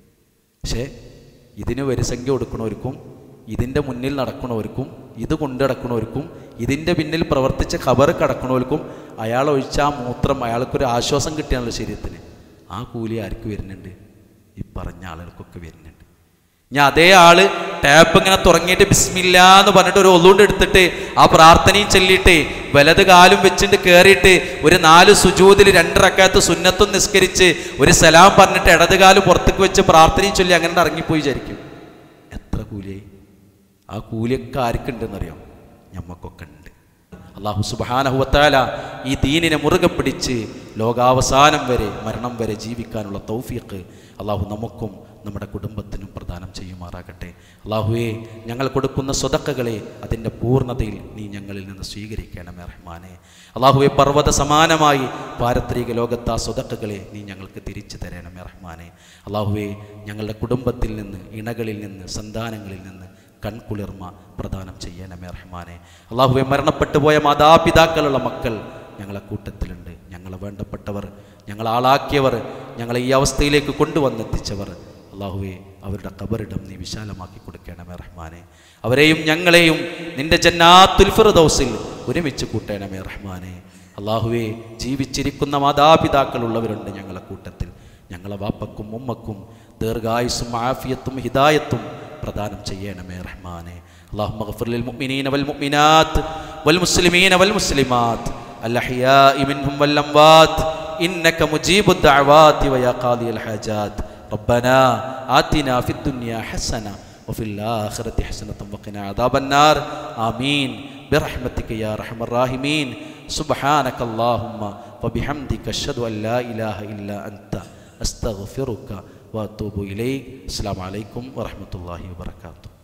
പക്ഷേ ഇതിന് വരിസംഖ്യ കൊടുക്കണവർക്കും ഇതിൻ്റെ മുന്നിൽ നടക്കണവർക്കും ഇത് കൊണ്ടു നടക്കണവർക്കും ഇതിൻ്റെ പിന്നിൽ പ്രവർത്തിച്ച ഖബർ കടക്കണവർക്കും അയാൾ ഒഴിച്ച ആ മൂത്രം അയാൾക്കൊരു ആശ്വാസം കിട്ടിയാണല്ലോ ശരീരത്തിന്. ആ കൂലി ആർക്ക് വരുന്നുണ്ട്? ഈ പറഞ്ഞ ആളുകൾക്കൊക്കെ വരുന്നുണ്ട്. ഞാൻ അതേ ആള് ടാപ്പ് ഇങ്ങനെ തുടങ്ങിയിട്ട് ബിസ്മില്ലാ എന്ന് പറഞ്ഞിട്ട് ഒരു ഒളുകൊണ്ട് എടുത്തിട്ട് ആ പ്രാർത്ഥനയും ചൊല്ലിയിട്ട് വലത് കാലും വെച്ചിട്ട് കയറിയിട്ട് ഒരു 4 സുജൂദിൽ 2 റക്അത്ത് സുന്നത്തും നിസ്കരിച്ച് ഒരു സലാം പറഞ്ഞിട്ട് ഇടത് കാല് പുറത്തേക്ക് വെച്ച് പ്രാർത്ഥനയും ചൊല്ലി അങ്ങനെ ഇറങ്ങിപ്പോയി വിചാരിക്കും. എത്ര കൂലിയായി? ആ കൂലിയൊക്കെ ആർക്കുണ്ടെന്നറിയാം? ഞമ്മക്കൊക്കെ ഉണ്ട്. അല്ലാഹു സുബ്ഹാനഹു വ തആല ഈ ദീനിനെ മുറുകെ പിടിച്ച് ലോകാവസാനം വരെ മരണം വരെ ജീവിക്കാനുള്ള തൗഫീഖ് അല്ലാഹു നമുക്കും നമ്മുടെ കുടുംബത്തിനും പ്രദാനം ചെയ്യുമാറാകട്ടെ. അല്ലാഹുവേ, ഞങ്ങൾ കൊടുക്കുന്ന സ്വതക്കകളെ അതിൻ്റെ പൂർണ്ണതയിൽ നീ ഞങ്ങളിൽ നിന്ന് സ്വീകരിക്കണമേ റഹ്മാനെ. അല്ലാഹുവേ, പർവ്വത സമാനമായി പാരത്രിക ലോകത്ത് ആ സ്വതക്കകളെ നീ ഞങ്ങൾക്ക് തിരിച്ചു തരണമേ റഹ്മാനെ. അല്ലാഹുവേ, ഞങ്ങളുടെ കുടുംബത്തിൽ നിന്ന്, ഇണകളിൽ നിന്ന്, സന്താനങ്ങളിൽ നിന്ന് കൺകുളിർമ പ്രദാനം ചെയ്യണമേ റഹ്മാനെ. അല്ലാഹുവേ, മരണപ്പെട്ടു പോയ മാതാപിതാക്കളുള്ള മക്കൾ ഞങ്ങളെ കൂട്ടത്തിലുണ്ട്. ഞങ്ങളെ വേണ്ടപ്പെട്ടവർ, ഞങ്ങളാളാക്കിയവർ, ഞങ്ങളെ ഈ അവസ്ഥയിലേക്ക് കൊണ്ടുവന്നെത്തിച്ചവർ, അല്ലാഹുവേ, അവരുടെ ഖബറിടം നീ വിശാലമാക്കി കൊടുക്കണമേ റഹ്മാനെ. അവരെയും ഞങ്ങളെയും നിന്റെ ജന്നാത്തുൽ ഫിർദൗസിൽ ഒരുമിച്ച് കൂട്ടണമേ റഹ്മാനെ. അല്ലാഹുവേ, ജീവിച്ചിരിക്കുന്ന മാതാപിതാക്കളുള്ളവരുണ്ട് ഞങ്ങളെ കൂട്ടത്തിൽ. ഞങ്ങളെ വാപ്പക്കും ഉമ്മക്കും ദീർഘായുസ്സും ആഫിയത്തും ഹിദായത്തും പ്രദാനം ചെയ്യണമേ റഹ്മാനെ. അല്ലാഹുമ്മ ഗ്ഫിർ ലിൽ മുഅ്മിനീന വൽ മുഅ്മിനാത്ത് വൽ മുസ്ലിമീന വൽ മുസ്ലിമാത്ത് അൽ അഹ്യാഇ മിൻഹും വൽ അംവാത്ത് ഇന്നക മുജീബുദ് ദഅവാതി വയാ ഖാദിയൽ ഹാജാത്ത്. റബ്ബനാ ആതിനാ ഫിദ് ദുനിയാ ഹസന വഫിൽ ആഖിറതി ഹസനത വഖിനാ അദാബന്നാർ. ആമീൻ ബിറഹ്മതിക യാ അർഹമർ റഹീമീൻ. സുബ്ഹാനക അല്ലാഹുമ്മ വബിഹംദിക അശ്ഹദു അൻ ലാ ഇലാഹ ഇല്ലാ അൻത അസ്തഗ്ഫിറുക വഅതൂബു ഇലൈക്. അസ്സലാമു അലൈക്കും വറഹ്മത്തുള്ളാഹി വബറകാതുഹു.